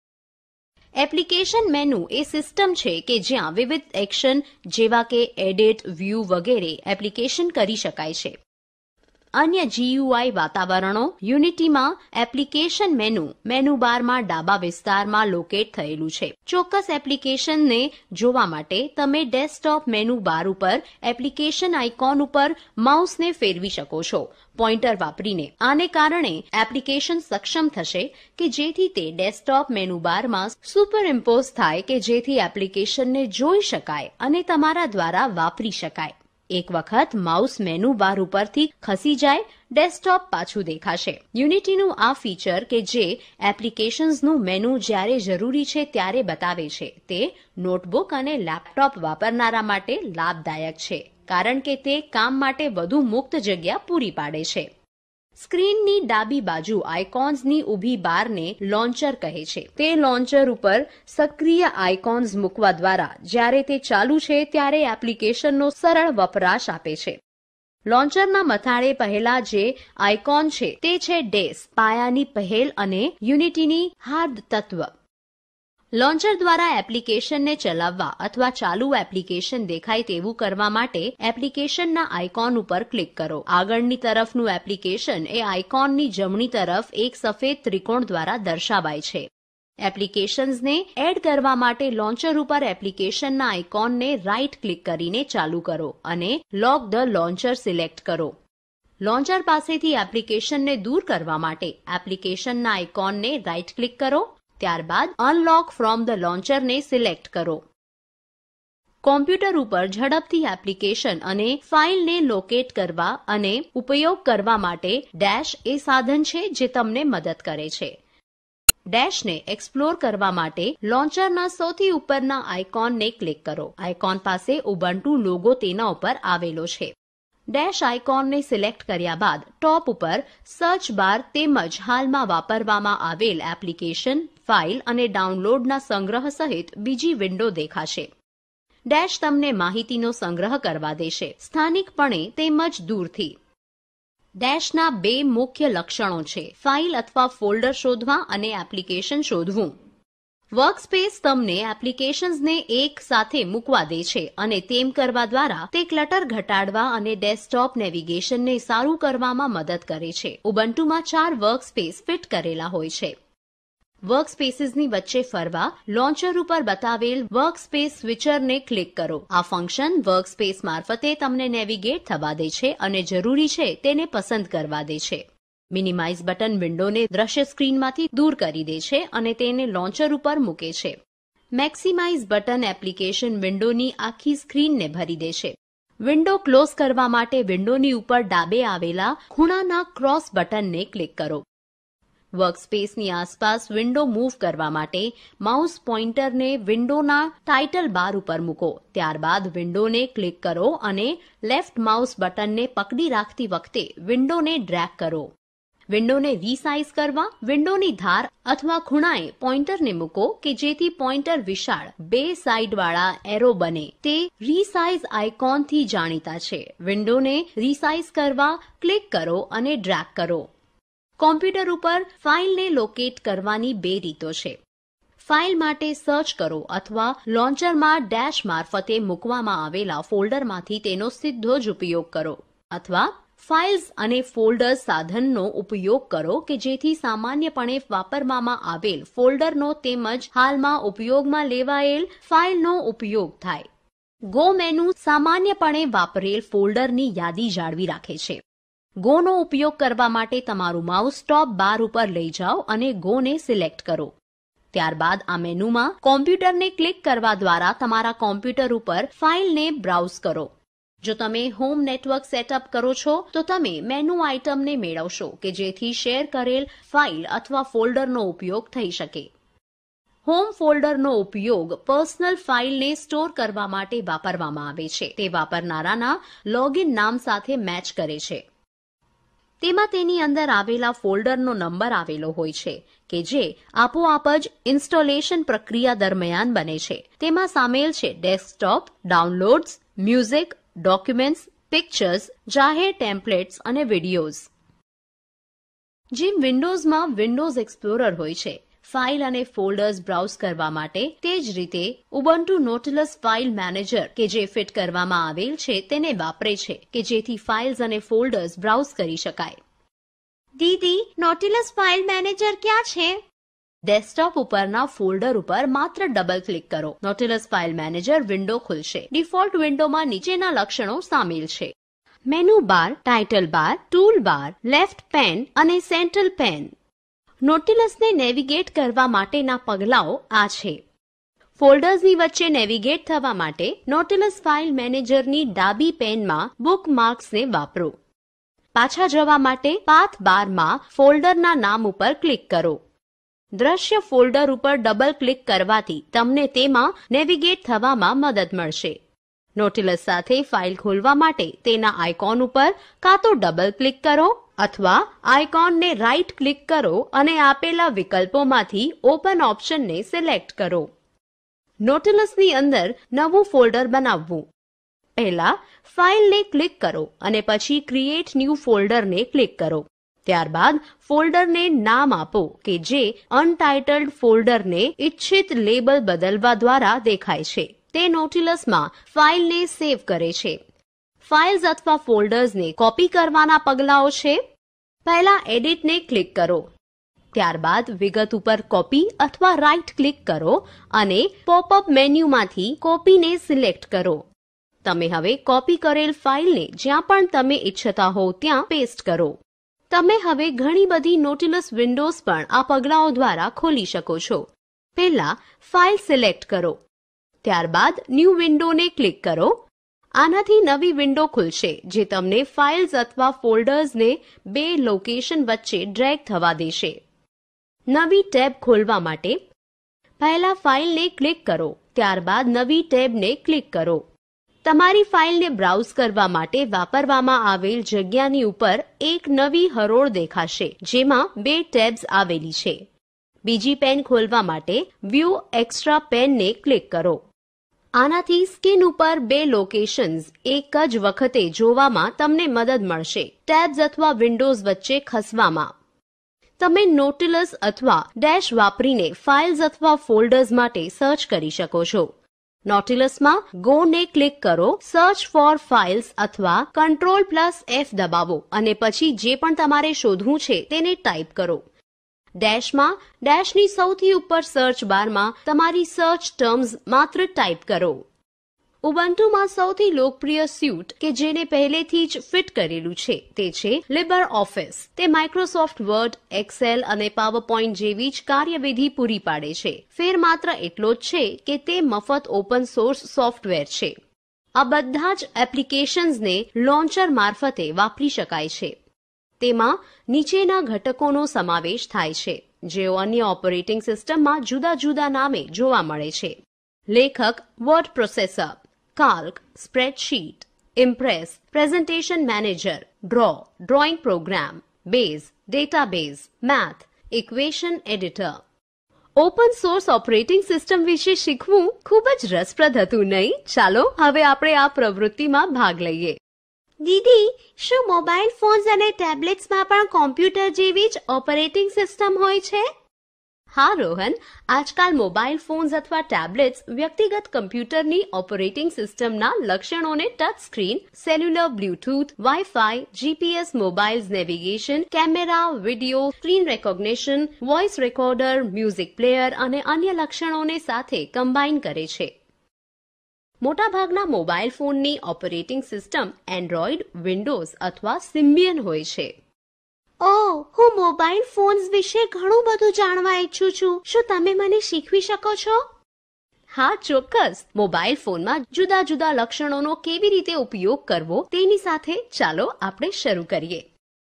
એપ્લિકેશન મેનુ એ સિસ્ટમ છે કે જ્યાં વિવિધ એક્શન જેવા કે એડિટ, વ્યૂ વગેરે એપ્લિકેશન કરી શકાય છે. અન્ય જીયુઆઈ વાતાવરણો યુનિટીમાં એપ્લિકેશન મેનુ મેનુ બારમાં ડાબા વિસ્તારમાં લોકેટ થયેલું છે. ચોક્કસ એપ્લિકેશનને જોવા માટે તમે ડેસ્કટોપ મેનુ બાર ઉપર એપ્લિકેશન આઇકોન ઉપર માઉસને ફેરવી શકો છો પોઇન્ટર વાપરીને. આને કારણે એપ્લિકેશન સક્ષમ થશે કે જેથી તે ડેસ્કટોપ મેનુ બારમાં સુપરઇમ્પોઝ થાય કે જેથી એપ્લિકેશનને જોઈ શકાય અને તમારા દ્વારા વાપરી શકાય. એક વખત માઉસ મેનુ બાર ઉપરથી ખસી જાય ડેસ્કટોપ પાછું દેખાશે. યુનિટીનું આ ફીચર કે જે એપ્લિકેશન્સનું મેનુ જ્યારે જરૂરી છે ત્યારે બતાવે છે તે નોટબુક અને લેપટોપ વાપરનારા માટે લાભદાયક છે કારણ કે તે કામ માટે વધુ મુક્ત જગ્યા પૂરી પાડે છે. સ્ક્રીનની ડાબી બાજુ આઇકોન્સની ઊભી બારને લોન્ચર કહે છે. તે લોન્ચર ઉપર સક્રિય આઇકોન્સ મૂકવા દ્વારા જ્યારે તે ચાલુ છે ત્યારે એપ્લિકેશનનો સરળ વપરાશ આપે છે. લોન્ચરના મથાળે પહેલા જે આઇકોન છે તે છે ડેસ, પાયાની પહેલ અને યુનિટીની હાર્દ તત્વ. લોન્ચર દ્વારા એપ્લિકેશનને ચલાવવા અથવા ચાલુ એપ્લિકેશન દેખાય તેવું કરવા માટે એપ્લિકેશનના આઇકોન ઉપર ક્લિક કરો. આગળની તરફનું એપ્લિકેશન એ આઇકોનની જમણી તરફ એક સફેદ ત્રિકોણ દ્વારા દર્શાવાય છે. એપ્લિકેશન્સને એડ કરવા માટે લોન્ચર ઉપર એપ્લિકેશનના આઇકોનને રાઇટ ક્લિક કરીને ચાલુ કરો અને લોક ધ લોન્ચર સિલેક્ટ કરો. લોન્ચર પાસેથી એપ્લિકેશનને દૂર કરવા માટે એપ્લિકેશનના આઇકોનને રાઇટ ક્લિક કરો. ત્યારબાદ અનલોક ફ્રોમ ધ લોન્ચરને સિલેક્ટ કરો. કોમ્પ્યુટર ઉપર ઝડપથી એપ્લિકેશન અને ફાઇલને લોકેટ કરવા અને ઉપયોગ કરવા માટે ડેશ એ સાધન છે જે તમને મદદ કરે છે. ડેશને એક્સપ્લોર કરવા માટે લોન્ચરના સૌથી ઉપરના આઇકોનને ક્લિક કરો. આઇકોન પાસે ઉબુન્ટુ લોગો તેના ઉપર આવેલો છે. ડેશ આઇકોનને સિલેક્ટ કર્યા બાદ ટોપ ઉપર સર્ચ બાર તેમજ હાલમાં વાપરવામાં આવેલ એપ્લિકેશન, ફાઇલ અને ડાઉનલોડના સંગ્રહ સહિત બીજી વિન્ડો દેખાશે. ડેશ તમને માહિતીનો સંગ્રહ કરવા દેશે, સ્થાનિકપણે તેમજ દૂરથી. ડેશના બે મુખ્ય લક્ષણો છે: ફાઇલ અથવા ફોલ્ડર શોધવા અને એપ્લિકેશન શોધવું. વર્કસ્પેસ તમને એપ્લિકેશન્સને એક સાથે મૂકવા દે છે અને તેમ કરવા દ્વારા તે ક્લટર ઘટાડવા અને ડેસ્કટોપ નેવિગેશનને સારું કરવામાં મદદ કરે છે. ઉબુન્ટુમાં ચાર વર્કસ્પેસ ફિટ કરેલા હોય છે. વર્કસ્પેસીસની વચ્ચે ફરવા લોન્ચર ઉપર બતાવેલ વર્કસ્પેસ સ્વિચરને ક્લિક કરો. આ ફંક્શન વર્કસ્પેસ મારફતે તમને નેવિગેટ થવા દે છે અને જરૂરી છે તેને પસંદ કરવા દે છે. મિનિમાઇઝ બટન વિન્ડોને દ્રશ્ય સ્ક્રીનમાંથી દૂર કરી દે છે અને તેને લોન્ચર ઉપર મૂકે છે. મેક્સિમાઇઝ બટન એપ્લિકેશન વિન્ડોની આખી સ્ક્રીનને ભરી દે છે. વિન્ડો ક્લોઝ કરવા માટે વિન્ડોની ઉપર ડાબે આવેલા ખૂણાના ક્રોસ બટનને ક્લિક કરો. વર્કસ્પેસની આસપાસ વિન્ડો મૂવ કરવા માટે માઉસ પોઇન્ટરને વિન્ડોના ટાઇટલ બાર ઉપર મૂકો. ત્યારબાદ વિન્ડોને ક્લિક કરો અને લેફ્ટ માઉસ બટનને પકડી રાખતી વખતે વિન્ડોને ડ્રેગ કરો. વિન્ડોને રીસાઇઝ કરવા વિન્ડોની ધાર અથવા ખૂણાએ પોઇન્ટરને મૂકો કે જેથી પોઇન્ટર વિશાળ બે સાઇડવાળા એરો બને. તે રીસાઇઝ આઇકોનથી જાણીતા છે. વિન્ડોને રીસાઇઝ કરવા ક્લિક કરો અને ડ્રેગ કરો. કોમ્પ્યુટર ઉપર ફાઇલને લોકેટ કરવાની બે રીતો છે. ફાઇલ માટે સર્ચ કરો અથવા લોન્ચરમાં ડેશ મારફતે મૂકવામાં આવેલા ફોલ્ડરમાંથી તેનો સીધો જ ઉપયોગ કરો, અથવા ફાઇલ્સ અને ફોલ્ડર્સ સાધનનો ઉપયોગ કરો કે જેથી સામાન્યપણે વાપરવામાં આવેલ ફોલ્ડરનો તેમજ હાલમાં ઉપયોગમાં લેવાયેલ ફાઇલનો ઉપયોગ થાય. ગો મેનુ સામાન્યપણે વાપરેલ ફોલ્ડરની યાદી જાળવી રાખે છે. ગોનો ઉપયોગ કરવા માટે તમારું માઉસ ટોપ બાર ઉપર લઈ જાઓ અને ગોને સિલેક્ટ કરો. ત્યારબાદ આ મેનુમાં કોમ્પ્યુટરને ક્લિક કરવા દ્વારા તમારા કોમ્પ્યુટર ઉપર ફાઇલને બ્રાઉઝ કરો. જો તમે હોમ નેટવર્ક સેટઅપ કરો છો તો તમે મેનુ આઇટમને મેળવશો કે જેથી શેર કરેલ ફાઇલ અથવા ફોલ્ડરનો ઉપયોગ થઈ શકે. હોમ ફોલ્ડરનો ઉપયોગ પર્સનલ ફાઇલને સ્ટોર કરવા માટે વાપરવામાં આવે છે. તે વાપરનારાના લોગિન નામ સાથે મેચ કરે છે. તેમાં તેની અંદર આવેલા ફોલ્ડરનો નંબર આવેલો હોય છે કે જે આપોઆપ જ ઇન્સ્ટોલેશન પ્રક્રિયા દરમિયાન બને છે. તેમાં સામેલ છે desktop, downloads, music, documents, pictures, જાહેર ટેમ્પલેટ્સ અને વિડીયોઝ. જેમ વિન્ડોઝમાં વિન્ડોઝ એક્સપ્લોરર હોય છે ફાઇલ અને ફોલ્ડર્સ બ્રાઉઝ કરવા માટે, તે જ રીતે ઉબુન્ટુ નોટિલસ ફાઇલ મેનેજર કે જે ફિટ કરવામાં આવેલ છે તેને વાપરે છે કે જેથી ફાઇલ્સ અને ફોલ્ડર્સ બ્રાઉઝ કરી શકાય. દીદી, નોટિલસ ફાઇલ મેનેજર ક્યાં છે? ડેસ્કટોપ ઉપરના ફોલ્ડર ઉપર માત્ર ડબલ ક્લિક કરો. નોટિલસ ફાઇલ મેનેજર વિન્ડો ખુલશે. ડિફોલ્ટ વિન્ડોમાં નીચેના લક્ષણો સામેલ છે: menu bar, title bar, tool bar, left pane અને સેન્ટ્રલ પેન. નોટિલસને નેવિગેટ કરવા માટેના પગલાઓ આ છે. ફોલ્ડર્સની વચ્ચે નેવિગેટ થવા માટે નોટિલસ ફાઇલ મેનેજરની ડાબી પેનમાં બુકમાર્ક્સને વાપરો. પાછા જવા માટે પાથ બારમાં ફોલ્ડરના નામ ઉપર ક્લિક કરો. દ્રશ્ય ફોલ્ડર ઉપર ડબલ ક્લિક કરવાથી તમને તેમાં નેવિગેટ થવામાં મદદ મળશે. નોટિલસ સાથે ફાઇલ ખોલવા માટે તેના આઇકોન ઉપર કાં તો ડબલ ક્લિક કરો અથવા આઇકોનને રાઇટ ક્લિક કરો અને આપેલા વિકલ્પોમાંથી ઓપન ઓપ્શનને સિલેક્ટ કરો. નોટિલસની અંદર નવું ફોલ્ડર બનાવવું. પહેલા ફાઇલને ક્લિક કરો અને પછી ક્રિએટ ન્યૂ ફોલ્ડરને ક્લિક કરો. ત્યારબાદ ફોલ્ડરને નામ આપો કે જે અનટાઇટલ્ડ ફોલ્ડરને ઇચ્છિત લેબલ બદલવા દ્વારા દેખાય છે. તે નોટિલસમાં ફાઇલને સેવ કરે છે. ફાઇલ્સ અથવા ફોલ્ડર્સને કોપી કરવાના પગલાઓ છે. પહેલા એડિટને ક્લિક કરો. ત્યારબાદ વિગત ઉપર કોપી અથવા રાઇટ ક્લિક કરો અને પોપઅપ મેન્યુમાંથી કોપીને સિલેક્ટ કરો. તમે હવે કોપી કરેલ ફાઇલને જ્યાં પણ તમે ઈચ્છતા હો ત્યાં પેસ્ટ કરો. તમે હવે ઘણી બધી નોટિલસ વિન્ડોઝ પણ આ પગલાઓ દ્વારા ખોલી શકો છો. પહેલા ફાઇલ સિલેક્ટ કરો. ત્યારબાદ ન્યૂ વિન્ડોને ક્લિક કરો. આનાથી નવી વિન્ડો ખુલશે જે તમને ફાઇલ્સ અથવા ફોલ્ડર્સને બે લોકેશન વચ્ચે ડ્રેગ થવા દેશે. નવી ટેબ ખોલવા માટે પહેલા ફાઇલને ક્લિક કરો. ત્યારબાદ નવી ટેબને ક્લિક કરો. તમારી ફાઇલને બ્રાઉઝ કરવા માટે વાપરવામાં આવેલ જગ્યાની ઉપર એક નવી હરોળ દેખાશે જેમાં બે ટેબ્સ આવેલી છે. બીજી પેન ખોલવા માટે વ્યૂ એક્સ્ટ્રા પેનને ક્લિક કરો. આનાથી સ્ક્રીન ઉપર બે લોકેશન્સ એક જ વખતે જોવામાં તમને મદદ મળશે ટેબ્સ અથવા વિન્ડોઝ વચ્ચે ખસવામાં. તમે નોટિલસ અથવા ડેશ વાપરીને ફાઇલ્સ અથવા ફોલ્ડર્સ માટે સર્ચ કરી શકો છો. નોટિલસમાં ગો ને ક્લિક કરો. સર્ચ ફોર ફાઇલ્સ અથવા કંટ્રોલ પ્લસ એફ દબાવો અને પછી જે પણ તમારે શોધવું છે તેને ટાઈપ કરો. ડેશમાં ડેશની સૌથી ઉપર સર્ચ બારમાં તમારી સર્ચ ટર્મ્સ માત્ર ટાઈપ કરો. ઉબુન્ટુમાં સૌથી લોકપ્રિય સ્યુટ કે જેને પહેલેથી જ ફિટ કરેલું છે તે છે લિબ્રિઓફિસ. તે માઇક્રોસોફ્ટ વર્ડ, એક્સેલ અને પાવરપોઈન્ટ જેવી જ કાર્યવિધિ પૂરી પાડે છે. ફેર માત્ર એટલો જ છે કે તે મફત ઓપન સોર્સ સોફ્ટવેર છે. આ બધા જ એપ્લિકેશન્સને લોન્ચર મારફતે વાપરી શકાય છે. તેમાં નીચેના ઘટકોનો સમાવેશ થાય છે જેઓ અન્ય ઓપરેટિંગ સિસ્ટમમાં જુદા જુદા નામે જોવા મળે છે. લેખક word processor, Calc, spreadsheet, Impress, presentation manager, draw, drawing program, base, database, math, equation editor. Open source operating system વિશે શીખવું ખૂબ જ રસપ્રદ હતું, નહીં? ચાલો હવે આપણે આ પ્રવૃત્તિમાં ભાગ લઈએ. દીદી, શું મોબાઈલ ફોન્સ અને ટેબ્લેટ્સમાં પણ કોમ્પ્યુટર જેવી જ ઓપરેટિંગ સિસ્ટમ હોય છે? હા રોહન, આજકાલ મોબાઈલ ફોન્સ અથવા ટેબ્લેટ્સ વ્યક્તિગત કમ્પ્યુટરની ઓપરેટિંગ સિસ્ટમના લક્ષણોને touch screen, cellular Bluetooth, wifi, GPS mobile navigation, camera, video, screen recognition, voice recorder, music player અને અન્ય લક્ષણોને સાથે કમ્બાઈન કરે છે. મોટાભાગના મોબાઈલ ફોનની ઓપરેટિંગ સિસ્ટમ એન્ડ્રોઇડ, વિન્ડોઝ અથવા સિમ્બિયન હોય છે. ઓહ, હું મોબાઈલ ફોન્સ વિશે ઘણું બધું જાણવા ઈચ્છું છું. શું તમે મને શીખવી શકો છો? હા, ચોક્કસ. મોબાઈલ ફોનમાં જુદા જુદા લક્ષણોનો કેવી રીતે ઉપયોગ કરવો તેની સાથે ચાલો આપણે શરૂ કરીએ.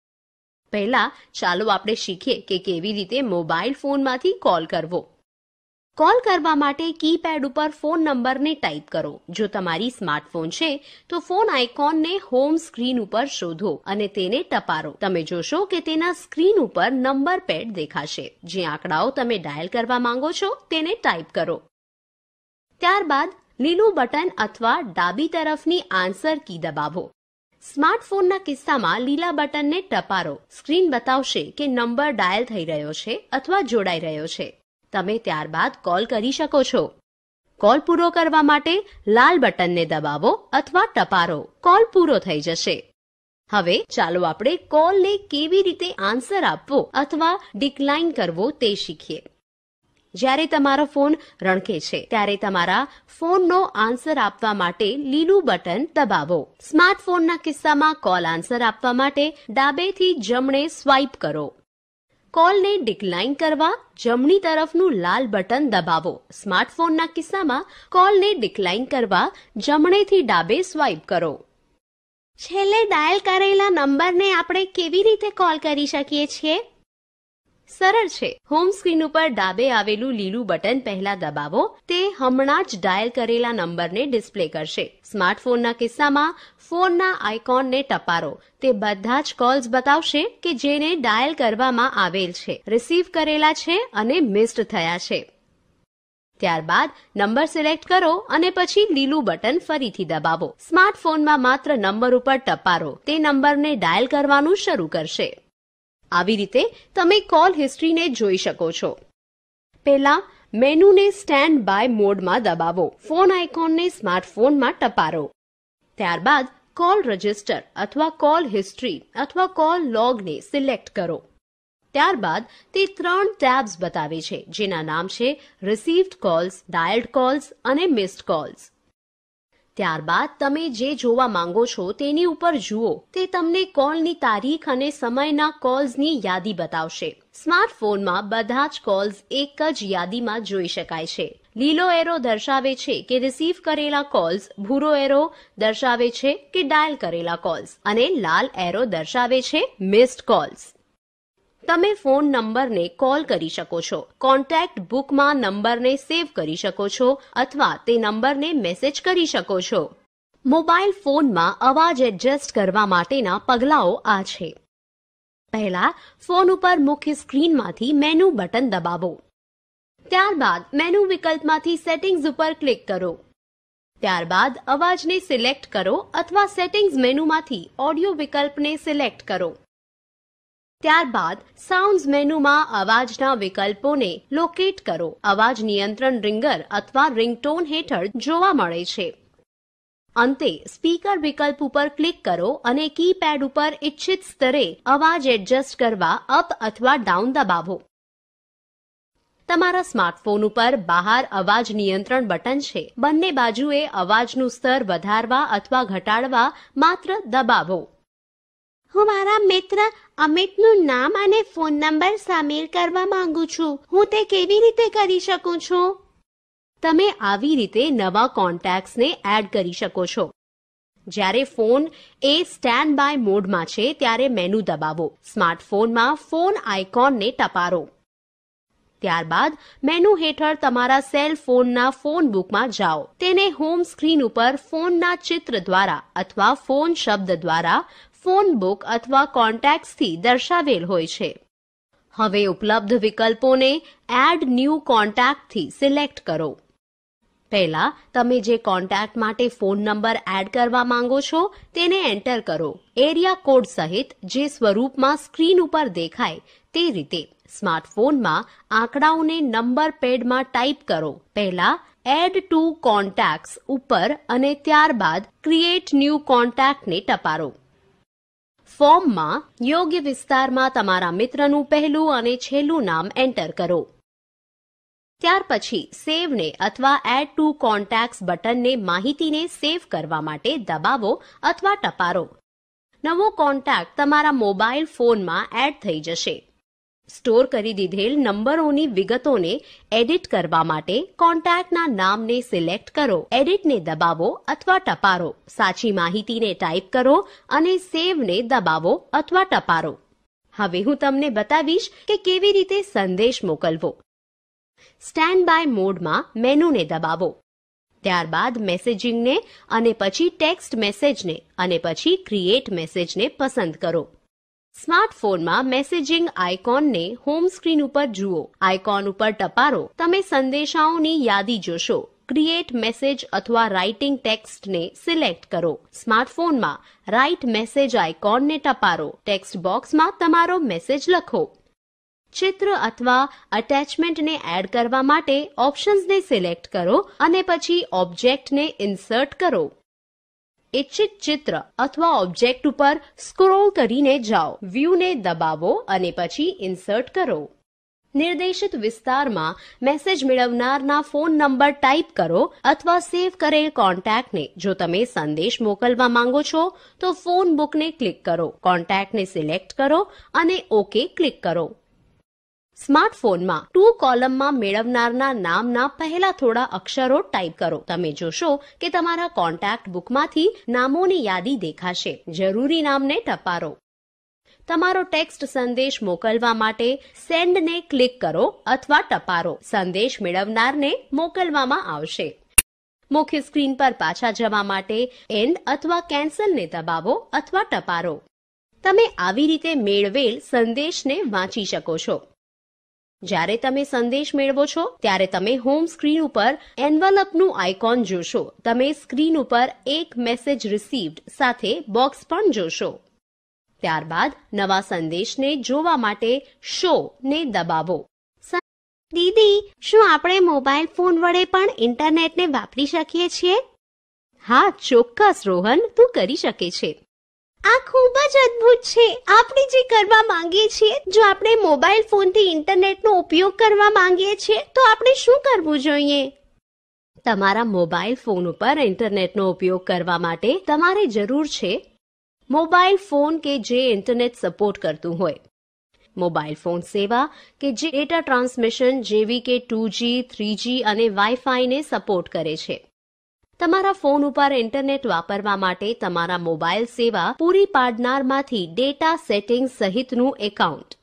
પહેલા ચાલો આપણે શીખીએ કે કેવી રીતે મોબાઈલ ફોનમાંથી કોલ કરવો. કોલ કરવા માટે કીપેડ ઉપર ફોન નંબરને ટાઈપ કરો. જો તમારી સ્માર્ટફોન છે તો ફોન આઇકોનને હોમ સ્ક્રીન ઉપર શોધો અને તેને ટપારો. તમે જોશો કે તેના સ્ક્રીન ઉપર નંબર પેડ દેખાશે. જે આંકડાઓ તમે ડાયલ કરવા માંગો છો તેને ટાઈપ કરો. ત્યારબાદ લીલું બટન અથવા ડાબી તરફની આન્સર કી દબાવો. સ્માર્ટફોનના કિસ્સામાં લીલા બટનને ટપારો. સ્ક્રીન બતાવશે કે નંબર ડાયલ થઈ રહ્યો છે અથવા જોડાઈ રહ્યો છે. તમે ત્યારબાદ કોલ કરી શકો છો. કોલ પૂરો કરવા માટે લાલ બટનને દબાવો અથવા ટપારો. કોલ પૂરો થઈ જશે. હવે ચાલો આપણે કોલને કેવી રીતે આન્સર આપવો અથવા ડિક્લાઇન કરવો તે શીખીએ. જ્યારે તમારો ફોન રણકે છે ત્યારે તમારા ફોનનો આન્સર આપવા માટે લીલું બટન દબાવો. સ્માર્ટફોનના કિસ્સામાં કોલ આન્સર આપવા માટે ડાબેથી જમણે સ્વાઇપ કરો. કોલને ડિક્લાઇન કરવા જમણી તરફનું લાલ બટન દબાવો. સ્માર્ટફોનના કિસ્સામાં કોલને ડિક્લાઇન કરવા જમણેથી ડાબે સ્વાઇપ કરો. છેલ્લે ડાયલ કરેલા નંબરને આપણે કેવી રીતે કોલ કરી શકીએ છીએ? સરળ છે. હોમ સ્ક્રીન ઉપર ડાબે આવેલું લીલું બટન પહેલા દબાવો. તે હમણાં જ ડાયલ કરેલા નંબરને ડિસ્પ્લે કરશે. સ્માર્ટફોનના કિસ્સામાં ફોનના આઇકોનને ટપારો. તે બધા જ કોલ્સ બતાવશે કે જેને ડાયલ કરવામાં આવેલ છે, રિસીવ કરેલા છે અને મિસ્ડ થયા છે. ત્યારબાદ નંબર સિલેક્ટ કરો અને પછી લીલું બટન ફરીથી દબાવો. સ્માર્ટફોનમાં માત્ર નંબર ઉપર ટપારો. તે નંબરને ડાયલ કરવાનું શરૂ કરશે. આવી રીતે તમે કોલ હિસ્ટ્રીને જોઈ શકો છો. પહેલા મેનુને સ્ટેન્ડ બાય મોડમાં દબાવો. ફોન આઇકોનને સ્માર્ટફોનમાં ટપારો. ત્યારબાદ કોલ રજિસ્ટર અથવા કોલ હિસ્ટ્રી અથવા કોલ લોગને સિલેક્ટ કરો. ત્યારબાદ તે ત્રણ ટેબ્સ બતાવે છે, જેના નામ છે રિસીવ્ડ કોલ્સ, ડાયલ્ડ કોલ્સ અને મિસ્ડ કોલ્સ. ત્યારબાદ તમે જે જોવા માંગો છો તેની ઉપર જુઓ. તે તમને કોલની તારીખ અને સમયના કોલ્સની યાદી બતાવશે. સ્માર્ટફોનમાં બધા જ કોલ્સ એક જ યાદીમાં જોઈ શકાય છે. લીલો એરો દર્શાવે છે કે રિસીવ કરેલા કોલ્સ, ભૂરો એરો દર્શાવે છે કે ડાયલ કરેલા કોલ્સ અને લાલ એરો દર્શાવે છે મિસ્ડ કોલ્સ. તમે ફોન નંબરને કોલ કરી શકો છો, કોન્ટેક્ટ બુકમાં નંબરને સેવ કરી શકો છો અથવા તે નંબરને મેસેજ કરી શકો છો. મોબાઈલ ફોનમાં અવાજ એડજસ્ટ કરવા માટેના પગલાઓ આ છે. પહેલા ફોન ઉપર મુખ્ય સ્ક્રીનમાંથી મેનુ બટન દબાવો. ત્યારબાદ મેનુ વિકલ્પમાંથી સેટિંગ્સ ઉપર ક્લિક કરો. ત્યારબાદ અવાજને સિલેક્ટ કરો અથવા સેટિંગ્સ મેનુમાંથી ઓડિયો વિકલ્પને સિલેક્ટ કરો. ત્યારબાદ સાઉન્ડ્સ મેનુમાં અવાજના વિકલ્પોને લોકેટ કરો. અવાજ નિયંત્રણ રિંગર અથવા રિંગટોન હેઠળ જોવા મળે છે. અંતે સ્પીકર વિકલ્પ ઉપર ક્લિક કરો અને કીપેડ ઉપર ઇચ્છિત સ્તરે અવાજ એડજસ્ટ કરવા અપ અથવા ડાઉન દબાવો. તમારા સ્માર્ટફોન ઉપર બહાર અવાજ નિયંત્રણ બટન છે. બંને બાજુએ અવાજનું સ્તર વધારવા અથવા ઘટાડવા માત્ર દબાવો. હું મારા મિત્ર અમિતનું નામ અને ફોન નંબર સામેલ કરવા માંગુ છું. હું તે કેવી રીતે કરી શકું છું? તમે આવી રીતે નવા કોન્ટેક્ટ્સને એડ કરી શકો છો. જ્યારે ફોન એ સ્ટેન્ડ બાય મોડમાં છે ત્યારે મેનુ દબાવો. સ્માર્ટફોનમાં ફોન આઇકોનને ટપારો. ત્યારબાદ મેનુ હેઠળ તમારા સેલ ફોનના ફોન બુકમાં જાઓ. તેને હોમ સ્ક્રીન ઉપર ફોનના ચિત્ર દ્વારા અથવા ફોન શબ્દ દ્વારા ફોન બુક અથવા કોન્ટેક્ટ્સથી દર્શાવેલ હોય છે. હવે ઉપલબ્ધ વિકલ્પોને એડ ન્યૂ કોન્ટેક્ટથી સિલેક્ટ કરો. પહેલા તમે જે કોન્ટેક્ટ માટે ફોન નંબર એડ કરવા માંગો છો તેને એન્ટર કરો. એરિયા કોડ સહિત જે સ્વરૂપમાં સ્ક્રીન ઉપર દેખાય તે રીતે. સ્માર્ટફોનમાં આંકડાઓને નંબર પેડમાં ટાઈપ કરો. પહેલા એડ ટુ કોન્ટેક્ટ્સ ઉપર અને ત્યારબાદ ક્રિએટ ન્યૂ કોન્ટેક્ટને ટપારો. ફોર્મમાં યોગ્ય વિસ્તારમાં તમારા મિત્રનું પહેલું અને છેલ્લું નામ એન્ટર કરો. ત્યાર પછી સેવને અથવા એડ ટુ કોન્ટેક્ટ્સ બટનને માહિતીને સેવ કરવા માટે દબાવો અથવા ટપારો. નવો કોન્ટેક્ટ તમારા મોબાઈલ ફોનમાં એડ થઈ જશે. સ્ટોર કરી દીધેલ નંબરોની વિગતોને એડિટ કરવા માટે કોન્ટેક્ટના નામને સિલેક્ટ કરો. એડિટને દબાવો અથવા ટપારો. સાચી માહિતીને ટાઈપ કરો અને સેવને દબાવો અથવા ટપારો. હવે હું તમને બતાવીશ કે કેવી રીતે સંદેશ મોકલવો. સ્ટેન્ડ બાય મોડમાં મેનુને દબાવો. ત્યારબાદ મેસેજિંગને અને પછી ટેક્સ્ટ મેસેજને અને પછી ક્રિએટ મેસેજને પસંદ કરો. સ્માર્ટફોનમાં મેસેજિંગ આઇકોનને હોમ સ્ક્રીન ઉપર જુઓ. આઇકોન ઉપર ટપારો. તમે સંદેશાઓની યાદી જોશો. ક્રિએટ મેસેજ અથવા રાઇટિંગ ટેક્સ્ટને સિલેક્ટ કરો. સ્માર્ટફોનમાં રાઇટ મેસેજ આઇકોનને ટપારો. ટેક્સ્ટ બોક્સમાં તમારો મેસેજ લખો. ચિત્ર અથવા અટેચમેન્ટને એડ કરવા માટે ઓપ્શન્સને સિલેક્ટ કરો અને પછી ઓબ્જેક્ટને ઇન્સર્ટ કરો. ઇચ્છિત ચિત્ર અથવા ઓબ્જેક્ટ ઉપર સ્ક્રોલ કરીને જાઓ. વ્યૂને દબાવો અને પછી ઇન્સર્ટ કરો. નિર્દેશિત વિસ્તારમાં મેસેજ મેળવનારના ફોન નંબર ટાઈપ કરો અથવા સેવ કરેલ કોન્ટેક્ટને જો તમે સંદેશ મોકલવા માંગો છો તો ફોન બુકને ક્લિક કરો. કોન્ટેક્ટને સિલેક્ટ કરો અને ઓકે ક્લિક કરો. સ્માર્ટફોનમાં ટુ કોલમમાં મેળવનારના નામના પહેલા થોડા અક્ષરો ટાઈપ કરો. તમે જોશો કે તમારા કોન્ટેક્ટ બુકમાંથી નામોની યાદી દેખાશે. જરૂરી નામને ટપારો. તમારો ટેક્સ્ટ સંદેશ મોકલવા માટે સેન્ડને ક્લિક કરો અથવા ટપારો. સંદેશ મેળવનારને મોકલવામાં આવશે. મુખ્ય સ્ક્રીન પર પાછા જવા માટે એન્ડ અથવા કેન્સલને દબાવો અથવા ટપારો. તમે આવી રીતે મેળવેલ સંદેશને વાંચી શકો છો. જ્યારે તમે સંદેશ મેળવો છો ત્યારે તમે હોમ સ્ક્રીન ઉપર એન્વલપનું આઇકોન જોશો. તમે સ્ક્રીન ઉપર એક મેસેજ રિસીવ્ડ સાથે બોક્સ પણ જોશો. ત્યારબાદ નવા સંદેશને જોવા માટે શો ને દબાવો. દીદી, શું આપણે મોબાઈલ ફોન વડે પણ ઇન્ટરનેટને વાપરી શકીએ છીએ? હા, ચોક્કસ રોહન, તું કરી શકે છે. આ ખૂબ જ અદ્ભુત છે. આપણે જે કરવા માંગીએ છીએ, જો આપણે મોબાઈલ ફોનથી ઇન્ટરનેટનો ઉપયોગ કરવા માંગીએ છીએ તો આપણે શું કરવું જોઈએ? તમારા મોબાઈલ ફોન ઉપર ઇન્ટરનેટનો ઉપયોગ કરવા માટે તમારે જરૂર છે મોબાઈલ ફોન કે જે ઇન્ટરનેટ સપોર્ટ કરતું હોય, મોબાઈલ ફોન સેવા કે જે ડેટા ટ્રાન્સમિશન જેવી કે ટુ જી, થ્રી જી અને વાઈફાઈને સપોર્ટ કરે છે. તમારા ફોન ઉપર ઇન્ટરનેટ વાપરવા માટે તમારા મોબાઈલ સેવા પૂરી પાડનારમાંથી ડેટા સેટિંગ્સ સહિતનું એકાઉન્ટ.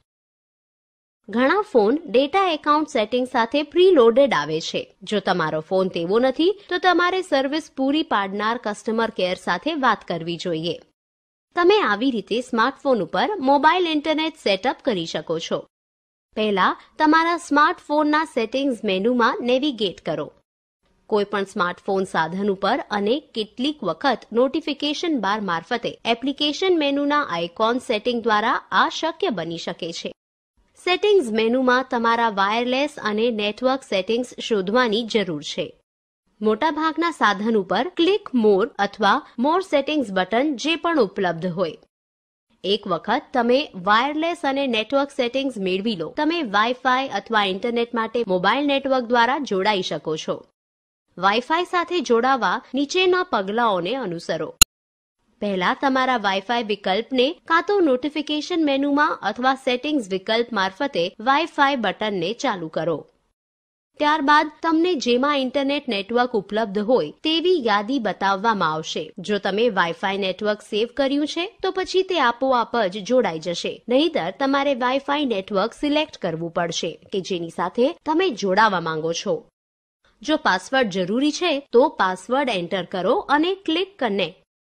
ઘણા ફોન ડેટા એકાઉન્ટ સેટિંગ સાથે પ્રીલોડેડ આવે છે. જો તમારો ફોન તેવો નથી તો તમારે સર્વિસ પૂરી પાડનાર કસ્ટમર કેર સાથે વાત કરવી જોઈએ. તમે આવી રીતે સ્માર્ટફોન ઉપર મોબાઈલ ઇન્ટરનેટ સેટઅપ કરી શકો છો. પહેલા તમારા સ્માર્ટફોનના સેટિંગ્સ મેનુમાં નેવિગેટ કરો. કોઈ પણ સ્માર્ટફોન સાધન ઉપર અને કેટલીક વખત નોટિફિકેશન બાર મારફતે એપ્લિકેશન મેનુના આઇકોન સેટિંગ દ્વારા આ શક્ય બની શકે છે. સેટિંગ્સ મેનુમાં તમારા વાયરલેસ અને નેટવર્ક સેટિંગ્સ શોધવાની જરૂર છે. મોટાભાગના સાધન ઉપર ક્લિક મોર અથવા મોર સેટિંગ્સ બટન જે પણ ઉપલબ્ધ હોય. એક વખત તમે વાયરલેસ અને નેટવર્ક સેટિંગ્સ મેળવી લો, તમે વાઈફાઈ અથવા ઇન્ટરનેટ માટે મોબાઈલ નેટવર્ક દ્વારા જોડાઈ શકો છો. વાઈફાઈ સાથે જોડાવા નીચેના પગલાઓને અનુસરો. પહેલા તમારા વાઈફાઈ વિકલ્પને કાં તો નોટિફિકેશન મેનુમાં અથવા સેટિંગ્સ વિકલ્પ મારફતે વાઈફાઈ બટનને ચાલુ કરો. ત્યારબાદ તમને જેમાં ઇન્ટરનેટ નેટવર્ક ઉપલબ્ધ હોય તેવી યાદી બતાવવામાં આવશે. જો તમે વાઈફાઈ નેટવર્ક સેવ કર્યું છે તો પછી તે આપોઆપ જ જોડાઈ જશે. નહીંતર તમારે વાઈફાઈ નેટવર્ક સિલેક્ટ કરવું પડશે કે જેની સાથે તમે જોડાવા માંગો છો. જો પાસવર્ડ જરૂરી છે તો પાસવર્ડ એન્ટર કરો અને ક્લિક કનેક્ટ.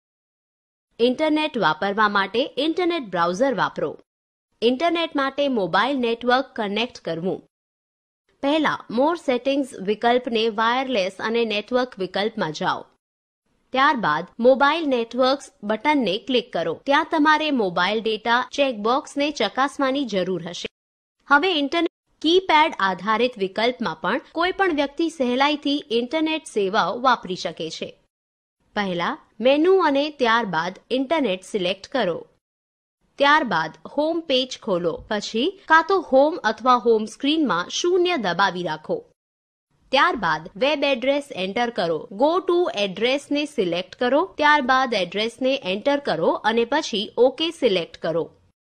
ઇન્ટરનેટ વાપરવા માટે ઇન્ટરનેટ બ્રાઉઝર વાપરો. ઇન્ટરનેટ માટે મોબાઈલ નેટવર્ક કનેક્ટ કરવું. પહેલા મોર સેટિંગ્સ વિકલ્પને વાયરલેસ અને નેટવર્ક વિકલ્પમાં જાઓ. ત્યારબાદ મોબાઈલ નેટવર્ક્સ બટનને ક્લિક કરો. ત્યાં તમારે મોબાઈલ ડેટા ચેકબોક્સને ચકાસવાની જરૂર હશે. હવે ઇન્ટરનેટ કીપેડ આધારિત વિકલ્પમાં પણ કોઈ પણ વ્યક્તિ સહેલાઈથી ઇન્ટરનેટ સેવાઓ વાપરી શકે છે. પહેલા મેનુ અને ત્યારબાદ ઇન્ટરનેટ સિલેક્ટ કરો. ત્યારબાદ હોમ પેજ ખોલો. પછી કાં તો હોમ અથવા હોમ સ્ક્રીનમાં શૂન્ય દબાવી રાખો. ત્યારબાદ વેબ એડ્રેસ એન્ટર કરો. ગો ટુ એડ્રેસને સિલેક્ટ કરો. ત્યારબાદ એડ્રેસને એન્ટર કરો અને પછી ઓકે સિલેક્ટ કરો.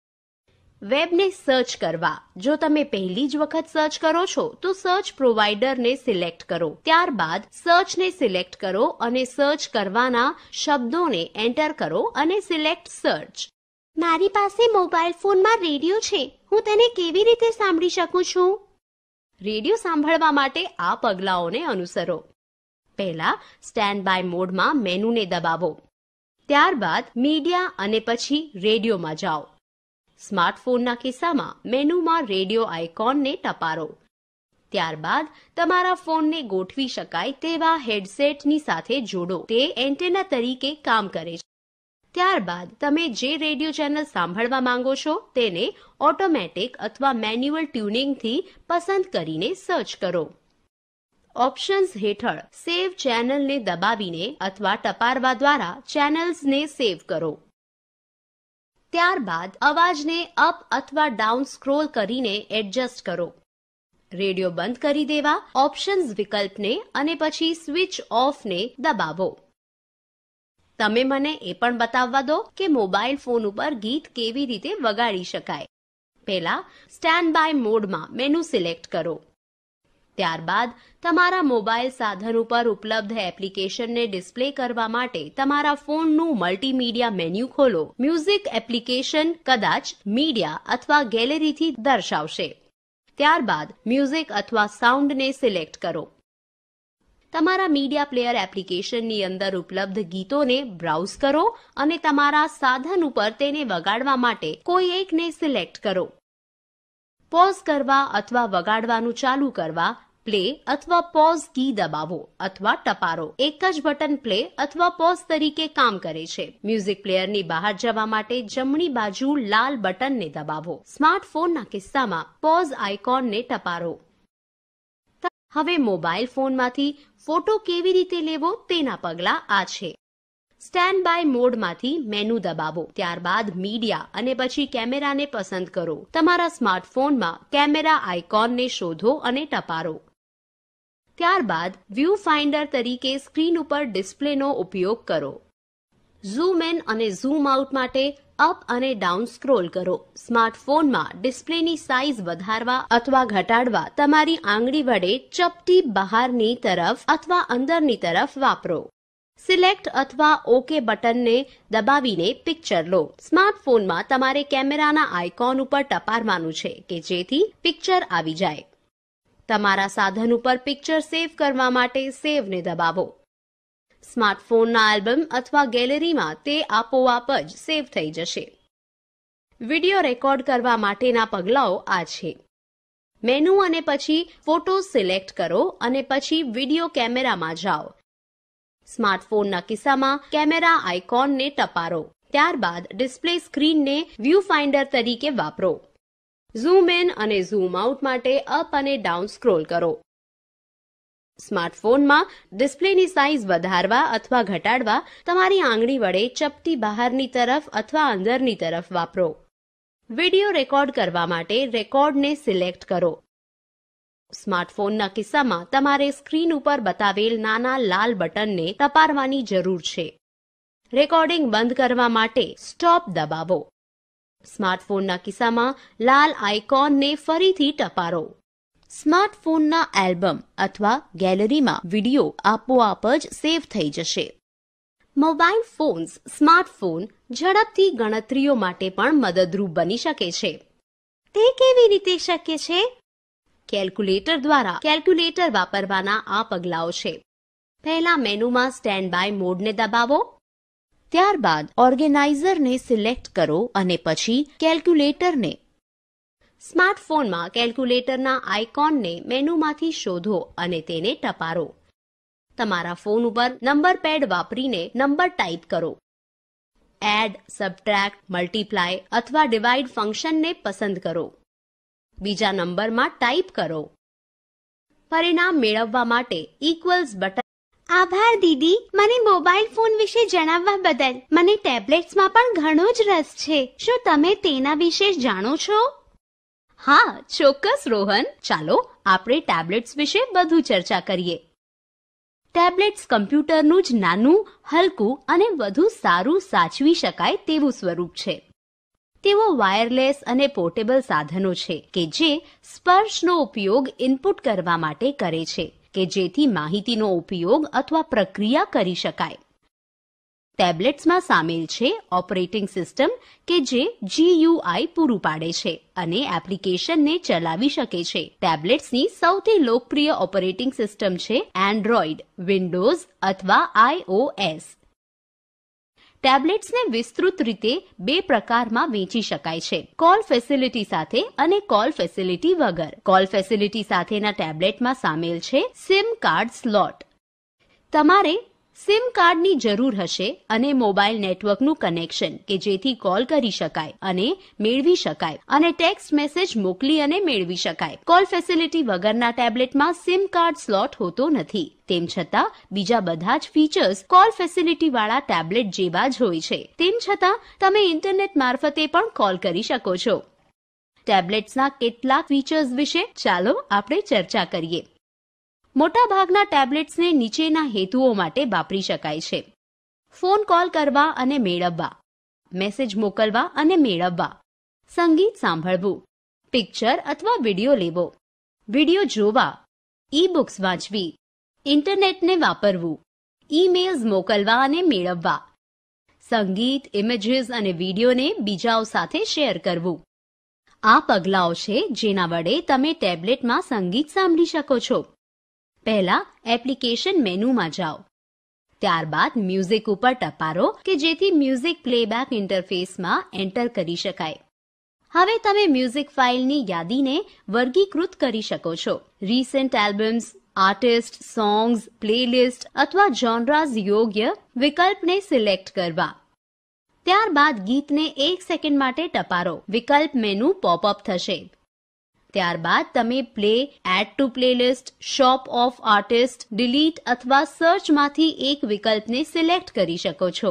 વેબને સર્ચ કરવા. જો તમે પહેલી જ વખત સર્ચ કરો છો તો સર્ચ પ્રોવાઈડરને સિલેક્ટ કરો. ત્યારબાદ સર્ચને સિલેક્ટ કરો અને સર્ચ કરવાના શબ્દોને એન્ટર કરો અને સિલેક્ટ સર્ચ. મારી પાસે મોબાઈલ ફોનમાં રેડિયો છે. હું તેને કેવી રીતે સાંભળી શકું છું? રેડિયો સાંભળવા માટે આ પગલાઓને અનુસરો. પહેલા સ્ટેન્ડ બાય મોડમાં મેનુને દબાવો. ત્યારબાદ મીડિયા અને પછી રેડિયોમાં જાઓ. સ્માર્ટફોનના કિસ્સામાં મેનુમાં રેડિયો આઇકોનને ટપારો. ત્યારબાદ તમારા ફોનને ગોઠવી શકાય તેવા હેડસેટની સાથે જોડો. તે એન્ટેના તરીકે કામ કરે છે. ત્યારબાદ તમે જે રેડિયો ચેનલ સાંભળવા માંગો છો તેને ઓટોમેટિક અથવા મેન્યુઅલ ટ્યુનિંગથી પસંદ કરીને સર્ચ કરો. ઓપ્શન્સ હેઠળ સેવ ચેનલને દબાવીને અથવા ટપારવા દ્વારા ચેનલ્સને સેવ કરો. ત્યારબાદ અવાજને અપ અથવા ડાઉન સ્ક્રોલ કરીને એડજસ્ટ કરો. રેડિયો બંધ કરી દેવા ઓપ્શન્સ વિકલ્પને અને પછી સ્વિચ ઓફને દબાવો. તમે મને એ પણ બતાવવા દો કે મોબાઈલ ફોન ઉપર ગીત કેવી રીતે વગાડી શકાય. પહેલા સ્ટેન્ડ બાય મોડમાં મેનુ સિલેક્ટ કરો. ત્યારબાદ તમારા મોબાઈલ સાધન ઉપર ઉપલબ્ધ એપ્લિકેશનને ડિસ્પ્લે કરવા માટે તમારા ફોનનું મલ્ટીમીડિયા મેન્યુ ખોલો. મ્યુઝિક એપ્લિકેશન કદાચ મીડિયા અથવા ગેલેરીથી દર્શાવશે. ત્યારબાદ મ્યુઝિક અથવા સાઉન્ડને સિલેક્ટ કરો. તમારા મીડિયા પ્લેયર એપ્લિકેશનની અંદર ઉપલબ્ધ ગીતોને બ્રાઉઝ કરો અને તમારા સાધન ઉપર તેને વગાડવા માટે કોઈ એકને સિલેક્ટ કરો. પોઝ કરવા અથવા વગાડવાનું ચાલુ કરવા પ્લે અથવા પોઝ કી દબાવો અથવા ટપારો. એક જ બટન પ્લે અથવા પોઝ તરીકે કામ કરે છે. મ્યુઝિક પ્લેયરની બહાર જવા માટે જમણી બાજુ લાલ બટનને દબાવો. સ્માર્ટફોનના કિસ્સામાં પોઝ આઇકોનને ટપારો. હવે મોબાઈલ ફોનમાંથી ફોટો કેવી રીતે લેવો તેના પગલાં આ છે. સ્ટેન્ડ બાય મોડમાંથી મેનુ દબાવો. ત્યારબાદ મીડિયા અને પછી કેમેરાને પસંદ કરો. તમારા સ્માર્ટફોનમાં કેમેરા આઇકોનને શોધો અને ટપારો. ત્યારબાદ વ્યૂ ફાઇન્ડર તરીકે સ્ક્રીન ઉપર ડિસ્પ્લેનો ઉપયોગ કરો. ઝૂમ ઇન અને ઝૂમ આઉટ માટે અપ અને ડાઉન સ્ક્રોલ કરો. સ્માર્ટફોનમાં ડિસ્પ્લેની સાઇઝ વધારવા અથવા ઘટાડવા તમારી આંગળી વડે ચપટી બહારની તરફ અથવા અંદરની તરફ વાપરો. સિલેક્ટ અથવા ઓકે બટનને દબાવીને પિક્ચર લો. સ્માર્ટફોનમાં તમારે કેમેરાના આઇકોન ઉપર ટપારવાનું છે કે જેથી પિક્ચર આવી જાય. તમારા સાધન ઉપર પિક્ચર સેવ કરવા માટે સેવને દબાવો. સ્માર્ટફોનના આલ્બમ અથવા ગેલેરીમાં તે આપોઆપ જ સેવ થઈ જશે. વિડિયો રેકોર્ડ કરવા માટેના પગલાઓ આ છે. મેનુ અને પછી ફોટો સિલેક્ટ કરો અને પછી વિડિયો કેમેરામાં જાઓ. સ્માર્ટફોનના કિસ્સામાં કેમેરા આઇકોનને ટપારો. ત્યારબાદ ડિસ્પ્લે સ્ક્રીનને વ્યૂ ફાઇન્ડર તરીકે વાપરો. ઝૂમ ઇન અને ઝૂમ આઉટ માટે અપ અને ડાઉન સ્ક્રોલ કરો. સ્માર્ટફોનમાં ડિસ્પ્લેની સાઇઝ વધારવા અથવા ઘટાડવા તમારી આંગળી વડે ચપટી બહારની તરફ અથવા અંદરની તરફ વાપરો. વિડિયો રેકોર્ડ કરવા માટે રેકોર્ડને સિલેક્ટ કરો. સ્માર્ટફોનના કિસ્સામાં તમારે સ્ક્રીન ઉપર બતાવેલ નાના લાલ બટનને ટપારવાની જરૂર છે. રેકોર્ડિંગ બંધ કરવા માટે સ્ટોપ દબાવો. સ્માર્ટફોનના કિસ્સામાં લાલ આઇકોનને ફરીથી ટપારો. સ્માર્ટફોનના એલ્બમ અથવા ગેલેરીમાં વિડિયો આપોઆપ જ સેવ થઈ જશે. મોબાઈલ ફોન્સ સ્માર્ટફોન ઝડપથી ગણતરીઓ માટે પણ મદદરૂપ બની શકે છે. તે કેવી રીતે શક્ય છે? કેલ્ક્યુલેટર દ્વારા કેલ્ક્યુલેટર વાપરવાના આ પગલાઓ છે. પહેલા મેનુમાં સ્ટેન્ડ બાય મોડને દબાવો. ત્યારબાદ ઓર્ગેનાઇઝરને સિલેક્ટ કરો અને પછી કેલ્ક્યુલેટરને. સ્માર્ટફોનમાં કેલ્ક્યુલેટરના આઇકોનને મેનુમાંથી શોધો અને તેને ટપારો. તમારા ફોન ઉપર નંબર પેડ વાપરીને નંબર ટાઈપ કરો. એડ, સબટ્રેક્ટ, મલ્ટીપ્લાય અથવા ડિવાઇડ ફંક્શનને પસંદ કરો. બીજા નંબરમાં ટાઈપ કરો. પરિણામ મેળવવા માટે ઇક્વલ્સ બટન. આભાર દીદી, મને મોબાઈલ ફોન વિશે જણાવવા બદલ. મને ટેબ્લેટ્સમાં પણ ઘણો જ રસ છે. શું તમે તેના વિશે જાણો છો? હા, ચોક્કસ રોહન. ચાલો આપણે ટેબ્લેટ્સ વિશે વધુ ચર્ચા કરીએ. ટેબ્લેટ્સ કમ્પ્યુટરનું જ નાનું, હલકું અને વધુ સારું સાચવી શકાય તેવું સ્વરૂપ છે. તેઓ વાયરલેસ અને પોર્ટેબલ સાધનો છે કે જે સ્પર્શનો ઉપયોગ ઇનપુટ કરવા માટે કરે છે કે જેથી માહિતીનો ઉપયોગ અથવા પ્રક્રિયા કરી શકાય. ટેબ્લેટ્સમાં સામેલ છે ઓપરેટિંગ સિસ્ટમ કે જે જીયુઆઈ પૂરું પાડે છે અને એપ્લિકેશનને ચલાવી શકે છે. ટેબ્લેટ્સની સૌથી લોકપ્રિય ઓપરેટિંગ સિસ્ટમ છે એન્ડ્રોઇડ, વિન્ડોઝ અથવા આઈઓએસ. ટેબ્લેટ્સને વિસ્તૃત રીતે બે પ્રકારમાં વેચી શકાય છે, કોલ ફેસિલિટી સાથે અને કોલ ફેસિલિટી વગર. કોલ ફેસિલિટી સાથેના ટેબ્લેટમાં સામેલ છે સિમ કાર્ડ સ્લોટ. તમારે સિમ કાર્ડની જરૂર હશે અને મોબાઈલ નેટવર્કનું કનેક્શન કે જેથી કોલ કરી શકાય અને મેળવી શકાય અને ટેક્સ્ટ મેસેજ મોકલી અને મેળવી શકાય. કોલ ફેસિલિટી વગરના ટેબ્લેટમાં સિમ કાર્ડ સ્લોટ હોતો નથી. તેમ છતાં બીજા બધા જ ફીચર્સ કોલ ફેસિલિટી વાળા ટેબ્લેટ જેવા જ હોય છે. તેમ છતાં તમે ઇન્ટરનેટ મારફતે પણ કોલ કરી શકો છો. ટેબ્લેટ્સના કેટલાક ફીચર્સ વિશે ચાલો આપણે ચર્ચા કરીએ. મોટાભાગના ટેબ્લેટ્સને નીચેના હેતુઓ માટે વાપરી શકાય છે: ફોન કોલ કરવા અને મેળવવા, મેસેજ મોકલવા અને મેળવવા, સંગીત સાંભળવું, પિક્ચર અથવા વિડિયો લેવો, વિડિયો જોવા, ઈ બુક્સ વાંચવી, ઇન્ટરનેટને વાપરવું, ઈમેલ્સ મોકલવા અને મેળવવા, સંગીત, ઇમેજીસ અને વિડીયોને બીજાઓ સાથે શેર કરવું. આ પગલાઓ છે જેના વડે તમે ટેબ્લેટમાં સંગીત સાંભળી શકો છો. પહેલા એપ્લિકેશન મેનુમાં જાઓ. ત્યારબાદ મ્યુઝિક ઉપર ટપારો કે જેથી મ્યુઝિક પ્લેબેક ઇન્ટરફેસમાં એન્ટર કરી શકાય. હવે તમે મ્યુઝિક ફાઇલની યાદીને વર્ગીકૃત કરી શકો છો. Recent albums, artist, songs, playlist અથવા જોનરાઝ યોગ્ય વિકલ્પને સિલેક્ટ કરવા. ત્યારબાદ ગીતને એક સેકન્ડ માટે ટપારો. વિકલ્પ મેનુ પોપઅપ થશે. ત્યારબાદ તમે play, add to playlist, shop of artist, delete અથવા સર્ચમાંથી એક વિકલ્પને સિલેક્ટ કરી શકો છો.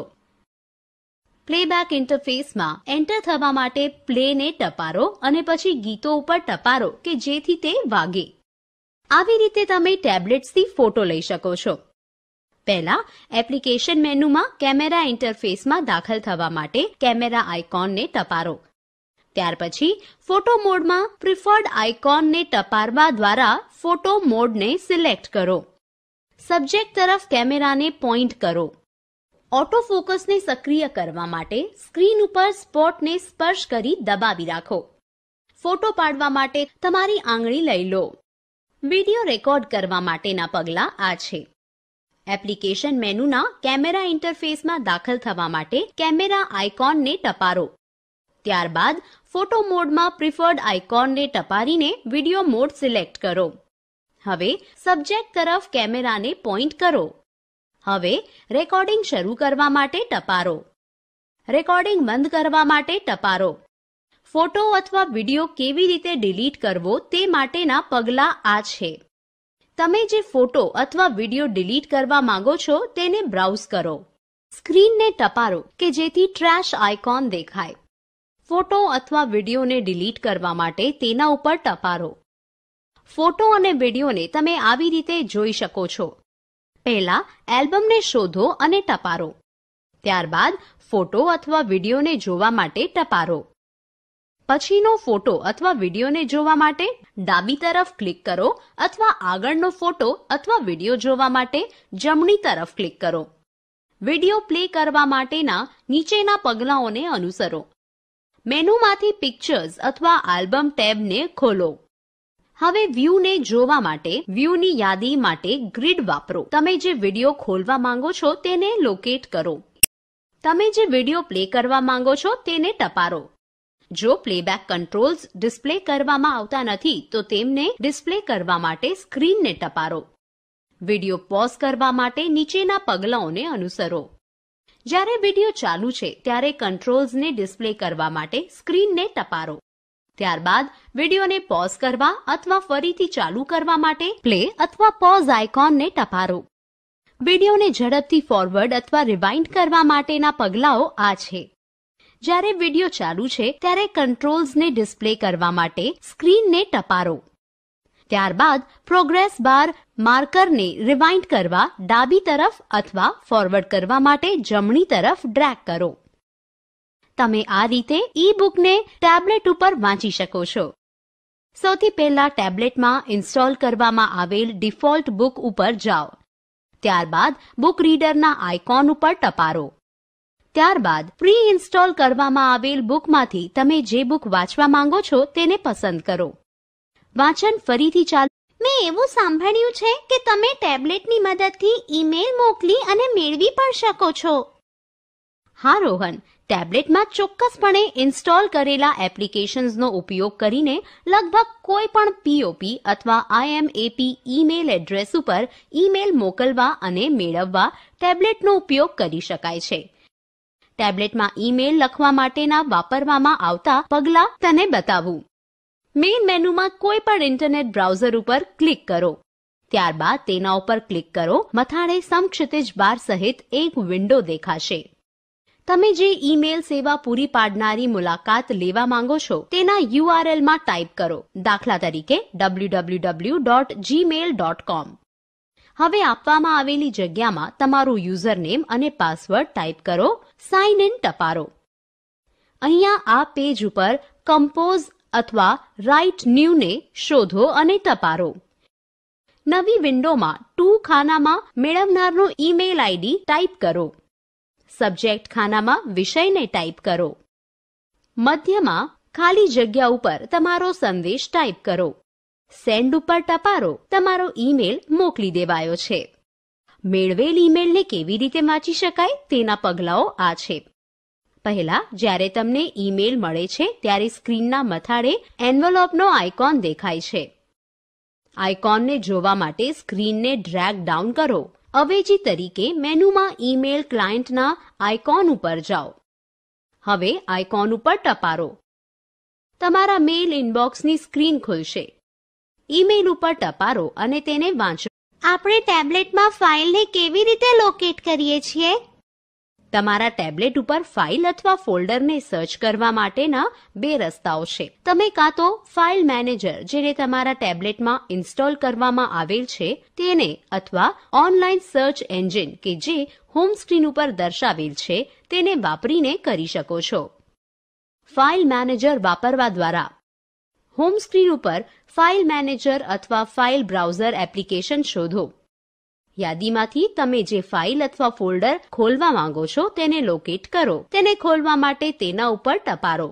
પ્લેબેક ઇન્ટરફેસમાં એન્ટર થવા માટે પ્લેને ટપારો અને પછી ગીતો ઉપર ટપારો કે જેથી તે વાગે. આવી રીતે તમે ટેબ્લેટ્સથી ફોટો લઈ શકો છો. પહેલા એપ્લિકેશન મેનુમાં કેમેરા ઇન્ટરફેસમાં દાખલ થવા માટે કેમેરા આઇકોનને ટપારો. ત્યાર પછી ફોટો મોડમાં પ્રિફર્ડ આઇકોનને ટપારવા દ્વારા ફોટો મોડને સિલેક્ટ કરો. સબ્જેક્ટ તરફ કેમેરાને પોઇન્ટ કરો. ઓટો ફોકસને સક્રિય કરવા માટે સ્ક્રીન ઉપર સ્પોટને સ્પર્શ કરી દબાવી રાખો. ફોટો પાડવા માટે તમારી આંગળી લઈ લો. વિડિયો રેકોર્ડ કરવા માટેના પગલાં આ છે. એપ્લિકેશન મેનુના કેમેરા ઇન્ટરફેસમાં દાખલ થવા માટે કેમેરા આઇકોનને ટપારો. ત્યારબાદ ફોટો મોડમાં પ્રિફર્ડ આઇકોનને ટપારીને વિડિયો મોડ સિલેક્ટ કરો. હવે સબ્જેક્ટ તરફ કેમેરાને પોઇન્ટ કરો. હવે રેકોર્ડિંગ શરૂ કરવા માટે ટપારો. રેકોર્ડિંગ બંધ કરવા માટે ટપારો. ફોટો અથવા વિડિયો કેવી રીતે ડિલીટ કરવો તે માટેના પગલાં આ છે. તમે જે ફોટો અથવા વિડિયો ડિલીટ કરવા માંગો છો તેને બ્રાઉઝ કરો. સ્ક્રીનને ટપારો કે જેથી ટ્રેશ આઇકોન દેખાય. ફોટો અથવા વિડિયોને ડિલીટ કરવા માટે તેના ઉપર ટપારો. ફોટો અને વિડિયોને તમે આવી રીતે જોઈ શકો છો. પહેલા એલ્બમને શોધો અને ટપારો. ત્યારબાદ ફોટો અથવા વિડિયોને જોવા માટે ટપારો. પછીનો ફોટો અથવા વિડિયોને જોવા માટે ડાબી તરફ ક્લિક કરો અથવા આગળનો ફોટો અથવા વિડિયો જોવા માટે જમણી તરફ ક્લિક કરો. વિડિયો પ્લે કરવા માટેના નીચેના પગલાંઓને અનુસરો. મેનુમાંથી પિક્ચર્સ અથવા આલ્બમ ટેબને ખોલો. હવે વ્યૂને જોવા માટે વ્યૂની યાદી માટે ગ્રીડ વાપરો. તમે જે વિડિયો ખોલવા માંગો છો તેને લોકેટ કરો. તમે જે વિડિયો પ્લે કરવા માંગો છો તેને ટપારો. જો પ્લેબેક કંટ્રોલ્સ ડિસ્પ્લે કરવામાં આવતા નથી તો તેમને ડિસ્પ્લે કરવા માટે સ્ક્રીનને ટપારો. વિડિયો પોઝ કરવા માટે નીચેના પગલાંઓને અનુસરો. જ્યારે વિડિયો ચાલુ છે ત્યારે કંટ્રોલ્સને ડિસ્પ્લે કરવા માટે સ્ક્રીનને ટપારો. ત્યારબાદ વિડિયોને પોઝ કરવા અથવા ફરીથી ચાલુ કરવા માટે પ્લે અથવા પોઝ આઇકોનને ટપારો. વિડિયોને ઝડપથી ફોરવર્ડ અથવા રિવાઇન્ડ કરવા માટેના પગલાંઓ આ છે. જ્યારે વિડિયો ચાલુ છે ત્યારે કંટ્રોલ્સને ડિસ્પ્લે કરવા માટે સ્ક્રીનને ટપારો. ત્યારબાદ પ્રોગ્રેસ બાર માર્કરને રિવાઇન્ડ કરવા ડાબી તરફ અથવા ફોરવર્ડ કરવા માટે જમણી તરફ ડ્રેગ કરો. તમે આ રીતે ઈ બુકને ટેબ્લેટ ઉપર વાંચી શકો છો. સૌથી પહેલા ટેબ્લેટમાં ઇન્સ્ટોલ કરવામાં આવેલ ડિફોલ્ટ બુક ઉપર જાઓ. ત્યારબાદ બુક રીડરના આઇકોન ઉપર ટપારો. ત્યારબાદ પ્રી ઇન્સ્ટોલ કરવામાં આવેલ બુકમાંથી તમે જે બુક વાંચવા માંગો છો તેને પસંદ કરો. વાંચન ફરીથી ચાલુ. મેં એવું સાંભળ્યું છે કે તમે ટેબ્લેટની મદદથી ઈમેલ મોકલી અને મેળવી પણ શકો છો. હા રોહન, ટેબ્લેટમાં ચોક્કસપણે ઇન્સ્ટોલ કરેલા એપ્લિકેશન્સનો ઉપયોગ કરીને લગભગ કોઈ પણ પીઓપી અથવા આઈએમએપી ઈમેલ એડ્રેસ ઉપર ઈમેલ મોકલવા અને મેળવવા ટેબ્લેટનો ઉપયોગ કરી શકાય છે. ટેબ્લેટમાં ઈમેલ લખવા માટેના વાપરવામાં આવતા પગલાં તને બતાવું. મેઇન મેનુમાં કોઈ પણ ઇન્ટરનેટ બ્રાઉઝર ઉપર ક્લિક કરો. ત્યારબાદ તેના ઉપર ક્લિક કરો. મથાળે સમક્ષિતિજ બાર સહિત એક વિન્ડો દેખાશે. તમે જે ઈમેલ સેવા પૂરી પાડનારી મુલાકાત લેવા માંગો છો તેના યુઆરએલમાં ટાઈપ કરો. દાખલા તરીકે W W W dot Gmail dot com. હવે આપવામાં આવેલી જગ્યામાં તમારું યુઝરનેમ અને પાસવર્ડ ટાઈપ કરો. સાઇન ઇન ટપારો. અહીંયા આ પેજ ઉપર કમ્પોઝ અથવા રાઇટ ન્યૂને શોધો અને ટપારો. નવી વિન્ડોમાં ટુ ખાનામાં મેળવનારનો ઈમેલ આઈડી ટાઈપ કરો. સબ્જેક્ટ ખાનામાં વિષયને ટાઈપ કરો. મધ્યમાં ખાલી જગ્યા ઉપર તમારો સંદેશ ટાઈપ કરો. સેન્ડ ઉપર ટપારો. તમારો ઈમેલ મોકલી દેવાયો છે. મેળવેલ ઈમેલને કેવી રીતે વાંચી શકાય તેના પગલાઓ આ છે. પહેલા જ્યારે તમને ઈમેલ મળે છે ત્યારે સ્ક્રીનના મથાળે એન્વેલોપનો આઇકોન દેખાય છે. આઇકોનને જોવા માટે સ્ક્રીનને ડ્રેગ ડાઉન કરો. અવેજી તરીકે મેનુમાં ઈમેલ ક્લાયન્ટના આઇકોન ઉપર જાઓ. હવે આઇકોન ઉપર ટપારો. તમારા મેઇલ ઇનબોક્સની સ્ક્રીન ખુલશે. ઈમેલ ઉપર ટપારો અને તેને વાંચો. આપણે ટેબ્લેટમાં ફાઇલને કેવી રીતે લોકેટ કરીએ છીએ? તમારા ટેબ્લેટ ઉપર ફાઇલ અથવા ફોલ્ડરને સર્ચ કરવા માટેના બે રસ્તાઓ છે. તમે કાં તો ફાઇલ મેનેજર જેને તમારા ટેબ્લેટમાં ઇન્સ્ટોલ કરવામાં આવેલ છે તેને અથવા ઓનલાઈન સર્ચ એન્જિન કે જે હોમ સ્ક્રીન ઉપર દર્શાવેલ છે તેને વાપરીને કરી શકો છો. ફાઇલ મેનેજર વાપરવા દ્વારા હોમ સ્ક્રીન ઉપર ફાઇલ મેનેજર અથવા ફાઇલ બ્રાઉઝર એપ્લિકેશન શોધો. યાદીમાંથી તમે જે ફાઇલ અથવા ફોલ્ડર ખોલવા માંગો છો તેને લોકેટ કરો. તેને ખોલવા માટે તેના ઉપર ટપારો.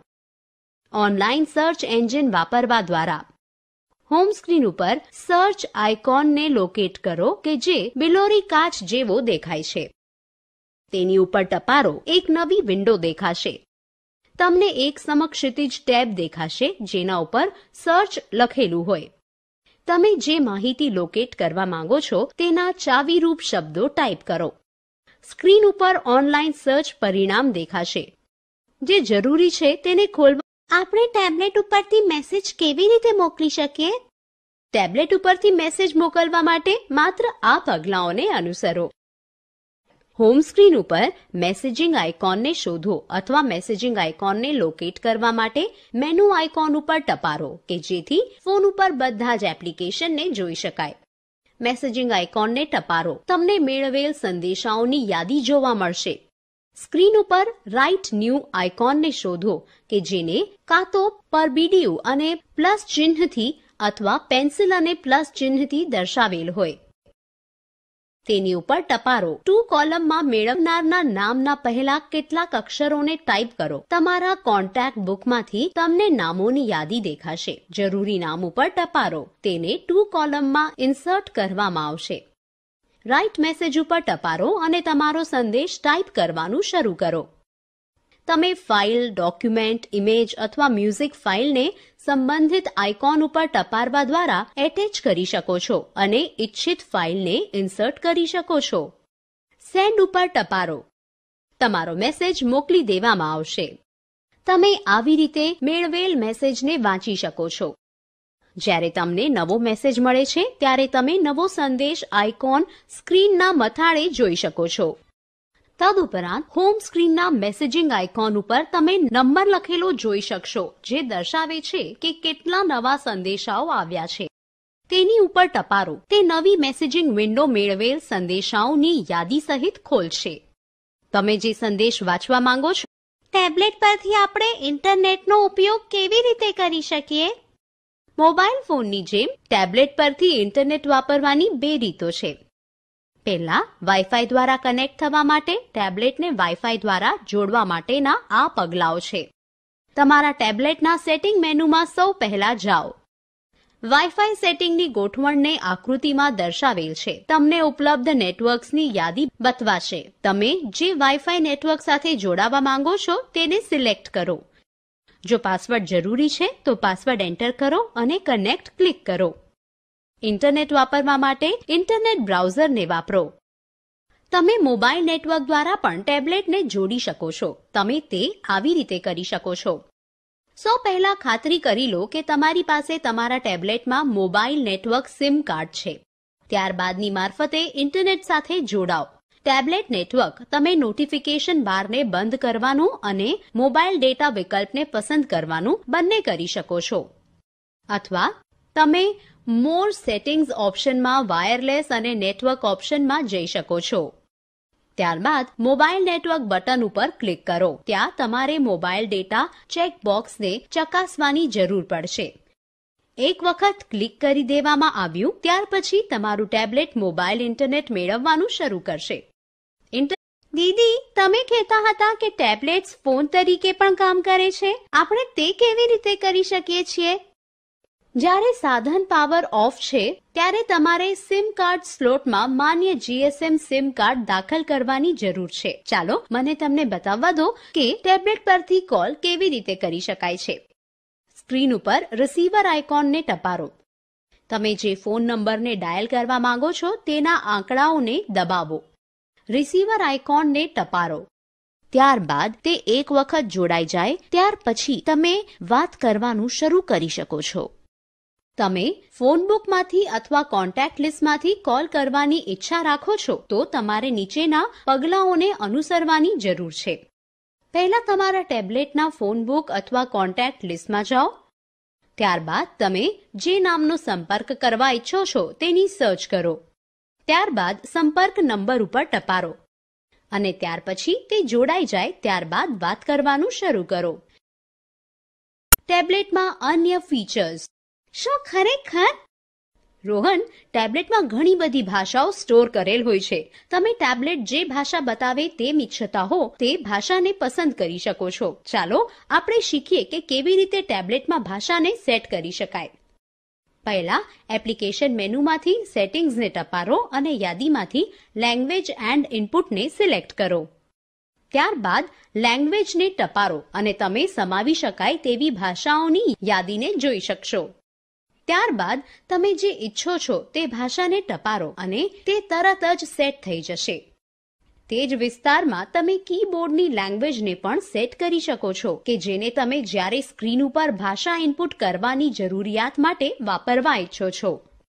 ઓનલાઈન સર્ચ એન્જિન વાપરવા દ્વારા હોમ સ્ક્રીન ઉપર સર્ચ આઇકોનને લોકેટ કરો કે જે બિલોરી કાચ જેવો દેખાય છે. તેની ઉપર ટપારો. એક નવી વિન્ડો દેખાશે. તમને એક સમક્ષિતિજ ટેબ દેખાશે જેના ઉપર સર્ચ લખેલું હોય. તમે જે માહિતી લોકેટ કરવા માંગો છો તેના ચાવીરૂપ શબ્દો ટાઈપ કરો. સ્ક્રીન ઉપર ઓનલાઈન સર્ચ પરિણામ દેખાશે. જે જરૂરી છે તેને ખોલવા આપણે ટેબ્લેટ ઉપરથી મેસેજ કેવી રીતે મોકલી શકીએ? ટેબ્લેટ ઉપરથી મેસેજ મોકલવા માટે માત્ર આ પગલાઓને અનુસરો. હોમ સ્ક્રીન ઉપર મેસેજિંગ આઇકોનને શોધો અથવા મેસેજિંગ આઇકોનને લોકેટ કરવા માટે મેનુ આઇકોન ઉપર ટપારો કે જેથી ફોન ઉપર બધા જ એપ્લિકેશનને જોઈ શકાય. મેસેજિંગ આઇકોનને ટપારો. તમને મેળવેલ સંદેશાઓની યાદી જોવા મળશે. સ્ક્રીન ઉપર રાઇટ ન્યૂ આઇકોનને શોધો કે જેને કાં તો પરબીડિયું અને પ્લસ ચિહ્નથી અથવા પેન્સિલ અને પ્લસ ચિહ્નથી દર્શાવેલ હોય. તેની ઉપર ટપારો. ટુ કોલમમાં મેળવનારના નામના પહેલા કેટલાક અક્ષરોને ટાઈપ કરો. તમારા કોન્ટેક્ટ બુકમાંથી તમને નામોની યાદી દેખાશે. જરૂરી નામ ઉપર ટપારો. તેને ટુ કોલમમાં ઇન્સર્ટ કરવામાં આવશે. રાઇટ મેસેજ ઉપર ટપારો અને તમારો સંદેશ ટાઈપ કરવાનું શરૂ કરો. તમે ફાઇલ, ડોક્યુમેન્ટ, ઇમેજ અથવા મ્યુઝિક ફાઇલને સંબંધિત આઇકોન ઉપર ટપારવા દ્વારા એટેચ કરી શકો છો અને ઇચ્છિત ફાઇલને ઇન્સર્ટ કરી શકો છો. સેન્ડ ઉપર ટપારો. તમારો મેસેજ મોકલી દેવામાં આવશે. તમે આવી રીતે મેળવેલ મેસેજને વાંચી શકો છો. જ્યારે તમને નવો મેસેજ મળે છે ત્યારે તમે નવો સંદેશ આઇકોન સ્ક્રીનના મથાળે જોઈ શકો છો. તદુપરાંત હોમ સ્ક્રીનના મેસેજિંગ આઇકોન ઉપર તમે નંબર લખેલો જોઈ શકશો જે દર્શાવે છે કે કેટલા નવા સંદેશાઓ આવ્યા છે. તેની ઉપર ટપારો. તે નવી મેસેજિંગ વિન્ડો મેળવેલ સંદેશાઓની યાદી સહિત ખોલશે. તમે જે સંદેશ વાંચવા માંગો છો ટેબ્લેટ પરથી આપણે ઇન્ટરનેટનો ઉપયોગ કેવી રીતે કરી શકીએ? મોબાઈલ ફોનની જેમ ટેબ્લેટ પરથી ઇન્ટરનેટ વાપરવાની બે રીતો છે. પહેલા વાઈફાઈ દ્વારા કનેક્ટ થવા માટે ટેબ્લેટને વાઈફાઈ દ્વારા જોડવા માટેના આ પગલાઓ છે. તમારા ટેબ્લેટના સેટિંગ મેનુમાં સૌ પહેલા જાઓ. વાઈફાઈ સેટિંગની ગોઠવણને આકૃતિમાં દર્શાવેલ છે. તમને ઉપલબ્ધ નેટવર્ક્સની યાદી બતાવશે. તમે જે વાઈફાઈ નેટવર્ક સાથે જોડાવા માંગો છો તેને સિલેક્ટ કરો. જો પાસવર્ડ જરૂરી છે તો પાસવર્ડ એન્ટર કરો અને કનેક્ટ ક્લિક કરો. ઇન્ટરનેટ વાપરવા માટે ઇન્ટરનેટ બ્રાઉઝરને વાપરો. તમે મોબાઈલ નેટવર્ક દ્વારા પણ ટેબ્લેટને જોડી શકો છો. તમે તે આવી રીતે કરી શકો છો. સૌ પહેલા ખાતરી કરી લો કે તમારી પાસે તમારા ટેબ્લેટમાં મોબાઈલ નેટવર્ક સિમ કાર્ડ છે. ત્યારબાદની મારફતે ઇન્ટરનેટ સાથે જોડાઓ. ટેબ્લેટ નેટવર્ક તમે નોટિફિકેશન બારને બંધ કરવાનું અને મોબાઈલ ડેટા વિકલ્પને પસંદ કરવાનું બંને કરી શકો છો. અથવા તમે મોર સેટિંગ્સ ઓપ્શનમાં વાયરલેસ અને નેટવર્ક ઓપ્શનમાં જઈ શકો છો. ત્યારબાદ મોબાઈલ નેટવર્ક બટન ઉપર ક્લિક કરો. ત્યાં તમારે મોબાઈલ ડેટા ચેકબોક્સને ચકાસવાની જરૂર પડશે. એક વખત ક્લિક કરી દેવામાં આવ્યું ત્યાર પછી તમારું ટેબ્લેટ મોબાઈલ ઇન્ટરનેટ મેળવવાનું શરૂ કરશે. દીદી, તમે કહેતા હતા કે ટેબ્લેટ્સ ફોન તરીકે પણ કામ કરે છે. આપણે તે કેવી રીતે કરી શકીએ છીએ? જ્યારે સાધન પાવર ઓફ છે ત્યારે તમારે સિમ કાર્ડ સ્લોટમાં માન્ય જીએસએમ સિમ કાર્ડ દાખલ કરવાની જરૂર છે. ચાલો મને તમને બતાવવા દો કે ટેબ્લેટ પરથી કોલ કેવી રીતે કરી શકાય છે. સ્ક્રીન ઉપર રિસીવર આઇકોનને ટપારો. તમે જે ફોન નંબરને ડાયલ કરવા માંગો છો તેના આંકડાઓને દબાવો. રિસીવર આઇકોનને ટપારો. ત્યારબાદ તે એક વખત જોડાઈ જાય ત્યાર પછી તમે વાત કરવાનું શરૂ કરી શકો છો. તમે ફોન બુકમાંથી અથવા કોન્ટેક્ટ લિસ્ટમાંથી કોલ કરવાની ઈચ્છા રાખો છો તો તમારે નીચેના પગલાઓને અનુસરવાની જરૂર છે. પહેલા તમારા ટેબ્લેટના ફોન બુક અથવા કોન્ટેક્ટ લિસ્ટમાં જાઓ. ત્યારબાદ તમે જે નામનો સંપર્ક કરવા ઈચ્છો છો તેની સર્ચ કરો. ત્યારબાદ સંપર્ક નંબર ઉપર ટપારો અને ત્યાર પછી તે જોડાઈ જાય ત્યારબાદ વાત કરવાનું શરૂ કરો. ટેબ્લેટમાં અન્ય ફીચર્સ. શું ખરેખર? રોહન, ટેબ્લેટમાં ઘણી બધી ભાષાઓ સ્ટોર કરેલ હોય છે. તમે ટેબ્લેટ જે ભાષા બતાવે તેમ ઈચ્છતા હો તે ભાષાને પસંદ કરી શકો છો. ચાલો આપણે શીખીએ કે કેવી રીતે ટેબ્લેટમાં ભાષાને સેટ કરી શકાય. પહેલા એપ્લિકેશન મેનુમાંથી સેટિંગ્સને ટપારો અને યાદીમાંથી લેંગ્વેજ એન્ડ ઇનપુટને સિલેક્ટ કરો. ત્યારબાદ લેંગ્વેજને ટપારો અને તમે સમાવી શકાય તેવી ભાષાઓની યાદીને જોઈ શકશો. ત્યારબાદ તમે જે ઈચ્છો છો તે ભાષાને ટપારો અને તે તરત જ સેટ થઈ જશે. તે જ વિસ્તારમાં તમે કીબોર્ડની લેંગ્વેજને પણ સેટ કરી શકો છો કે જેને તમે જ્યારે સ્ક્રીન ઉપર ભાષા ઇનપુટ કરવાની જરૂરિયાત માટે વાપરવા ઈચ્છો છો.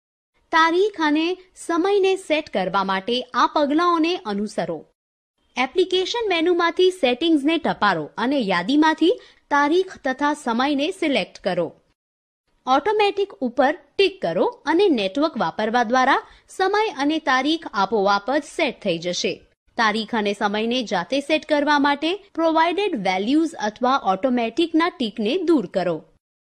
તારીખ અને સમયને સેટ કરવા માટે આ પગલાઓને અનુસરો. એપ્લિકેશન મેનુમાંથી સેટિંગ્સને ટપારો અને યાદીમાંથી તારીખ તથા સમયને સિલેક્ટ કરો. ઓટોમેટિક ઉપર ટિક કરો અને નેટવર્ક વાપરવા દ્વારા સમય અને તારીખ આપોઆપ જ સેટ થઈ જશે. તારીખ અને સમયને જાતે સેટ કરવા માટે પ્રોવાઇડેડ વેલ્યુઝ અથવા ઓટોમેટિકના ટિકને દૂર કરો.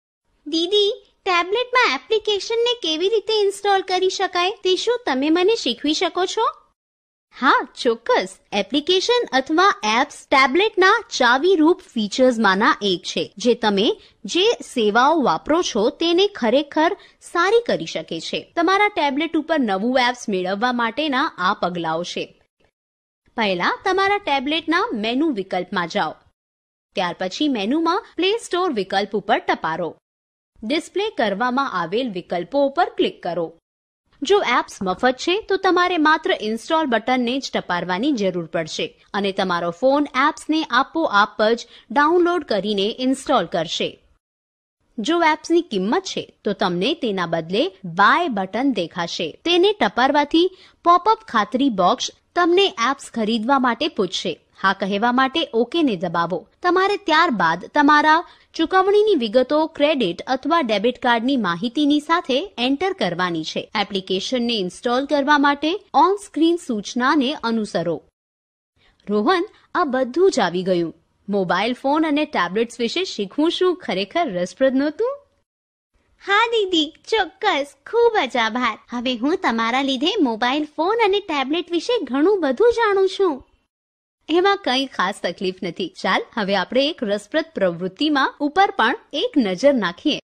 દીદી, ટેબ્લેટમાં એપ્લિકેશનને કેવી રીતે ઇન્સ્ટોલ કરી શકાય તે શું તમે મને શીખવી શકો છો? હા, ચોક્કસ. એપ્લિકેશન અથવા એપ્સ ટેબ્લેટના ચાવીરૂપ ફીચર્સમાંના એક છે જે તમે જે સેવાઓ વાપરો છો તેને ખરેખર સારી કરી શકે છે. તમારા ટેબ્લેટ ઉપર નવું એપ્સ મેળવવા માટેના આ પગલાઓ છે. પહેલા તમારા ટેબ્લેટના મેનુ વિકલ્પમાં જાઓ. ત્યાર પછી મેનુમાં પ્લે સ્ટોર વિકલ્પ ઉપર ટપારો. ડિસ્પ્લે કરવામાં આવેલ વિકલ્પો ઉપર ક્લિક કરો. જો એપ્સ મફત છે તો તમારે માત્ર ઇન્સ્ટોલ બટનને જ ટપારવાની જરૂર પડશે અને તમારો ફોન એપ્સને આપોઆપ જ ડાઉનલોડ કરીને ઇન્સ્ટોલ કરશે. જો એપ્સની કિંમત છે તો તમને તેના બદલે બાય બટન દેખાશે. તેને ટપારવાથી પોપઅપ ખાતરી બોક્સ તમને એપ્સ ખરીદવા માટે પૂછશે. હા કહેવા માટે ઓકે ને દબાવો. તમારે ત્યારબાદ તમારા ચૂકવણીની વિગતો ક્રેડિટ અથવા ડેબિટ કાર્ડની માહિતીની સાથે એન્ટર કરવાની છે. એપ્લિકેશનને ઇન્સ્ટોલ કરવા માટે ઓન સ્ક્રીન સૂચનાને અનુસરો. રોહન, આ બધું જ આવી ગયું. મોબાઈલ ફોન અને ટેબ્લેટ્સ વિશે શીખવું શું ખરેખર રસપ્રદ નહોતું? હા દીદી, ચોક્કસ. ખૂબ જ આભાર. હવે હું તમારા લીધે મોબાઈલ ફોન અને ટેબ્લેટ વિશે ઘણું બધું જાણું છું. એમાં કંઈ ખાસ તકલીફ નથી. ચાલ હવે આપણે એક રસપ્રદ પ્રવૃત્તિમાં ઉપર પણ એક નજર નાખીએ.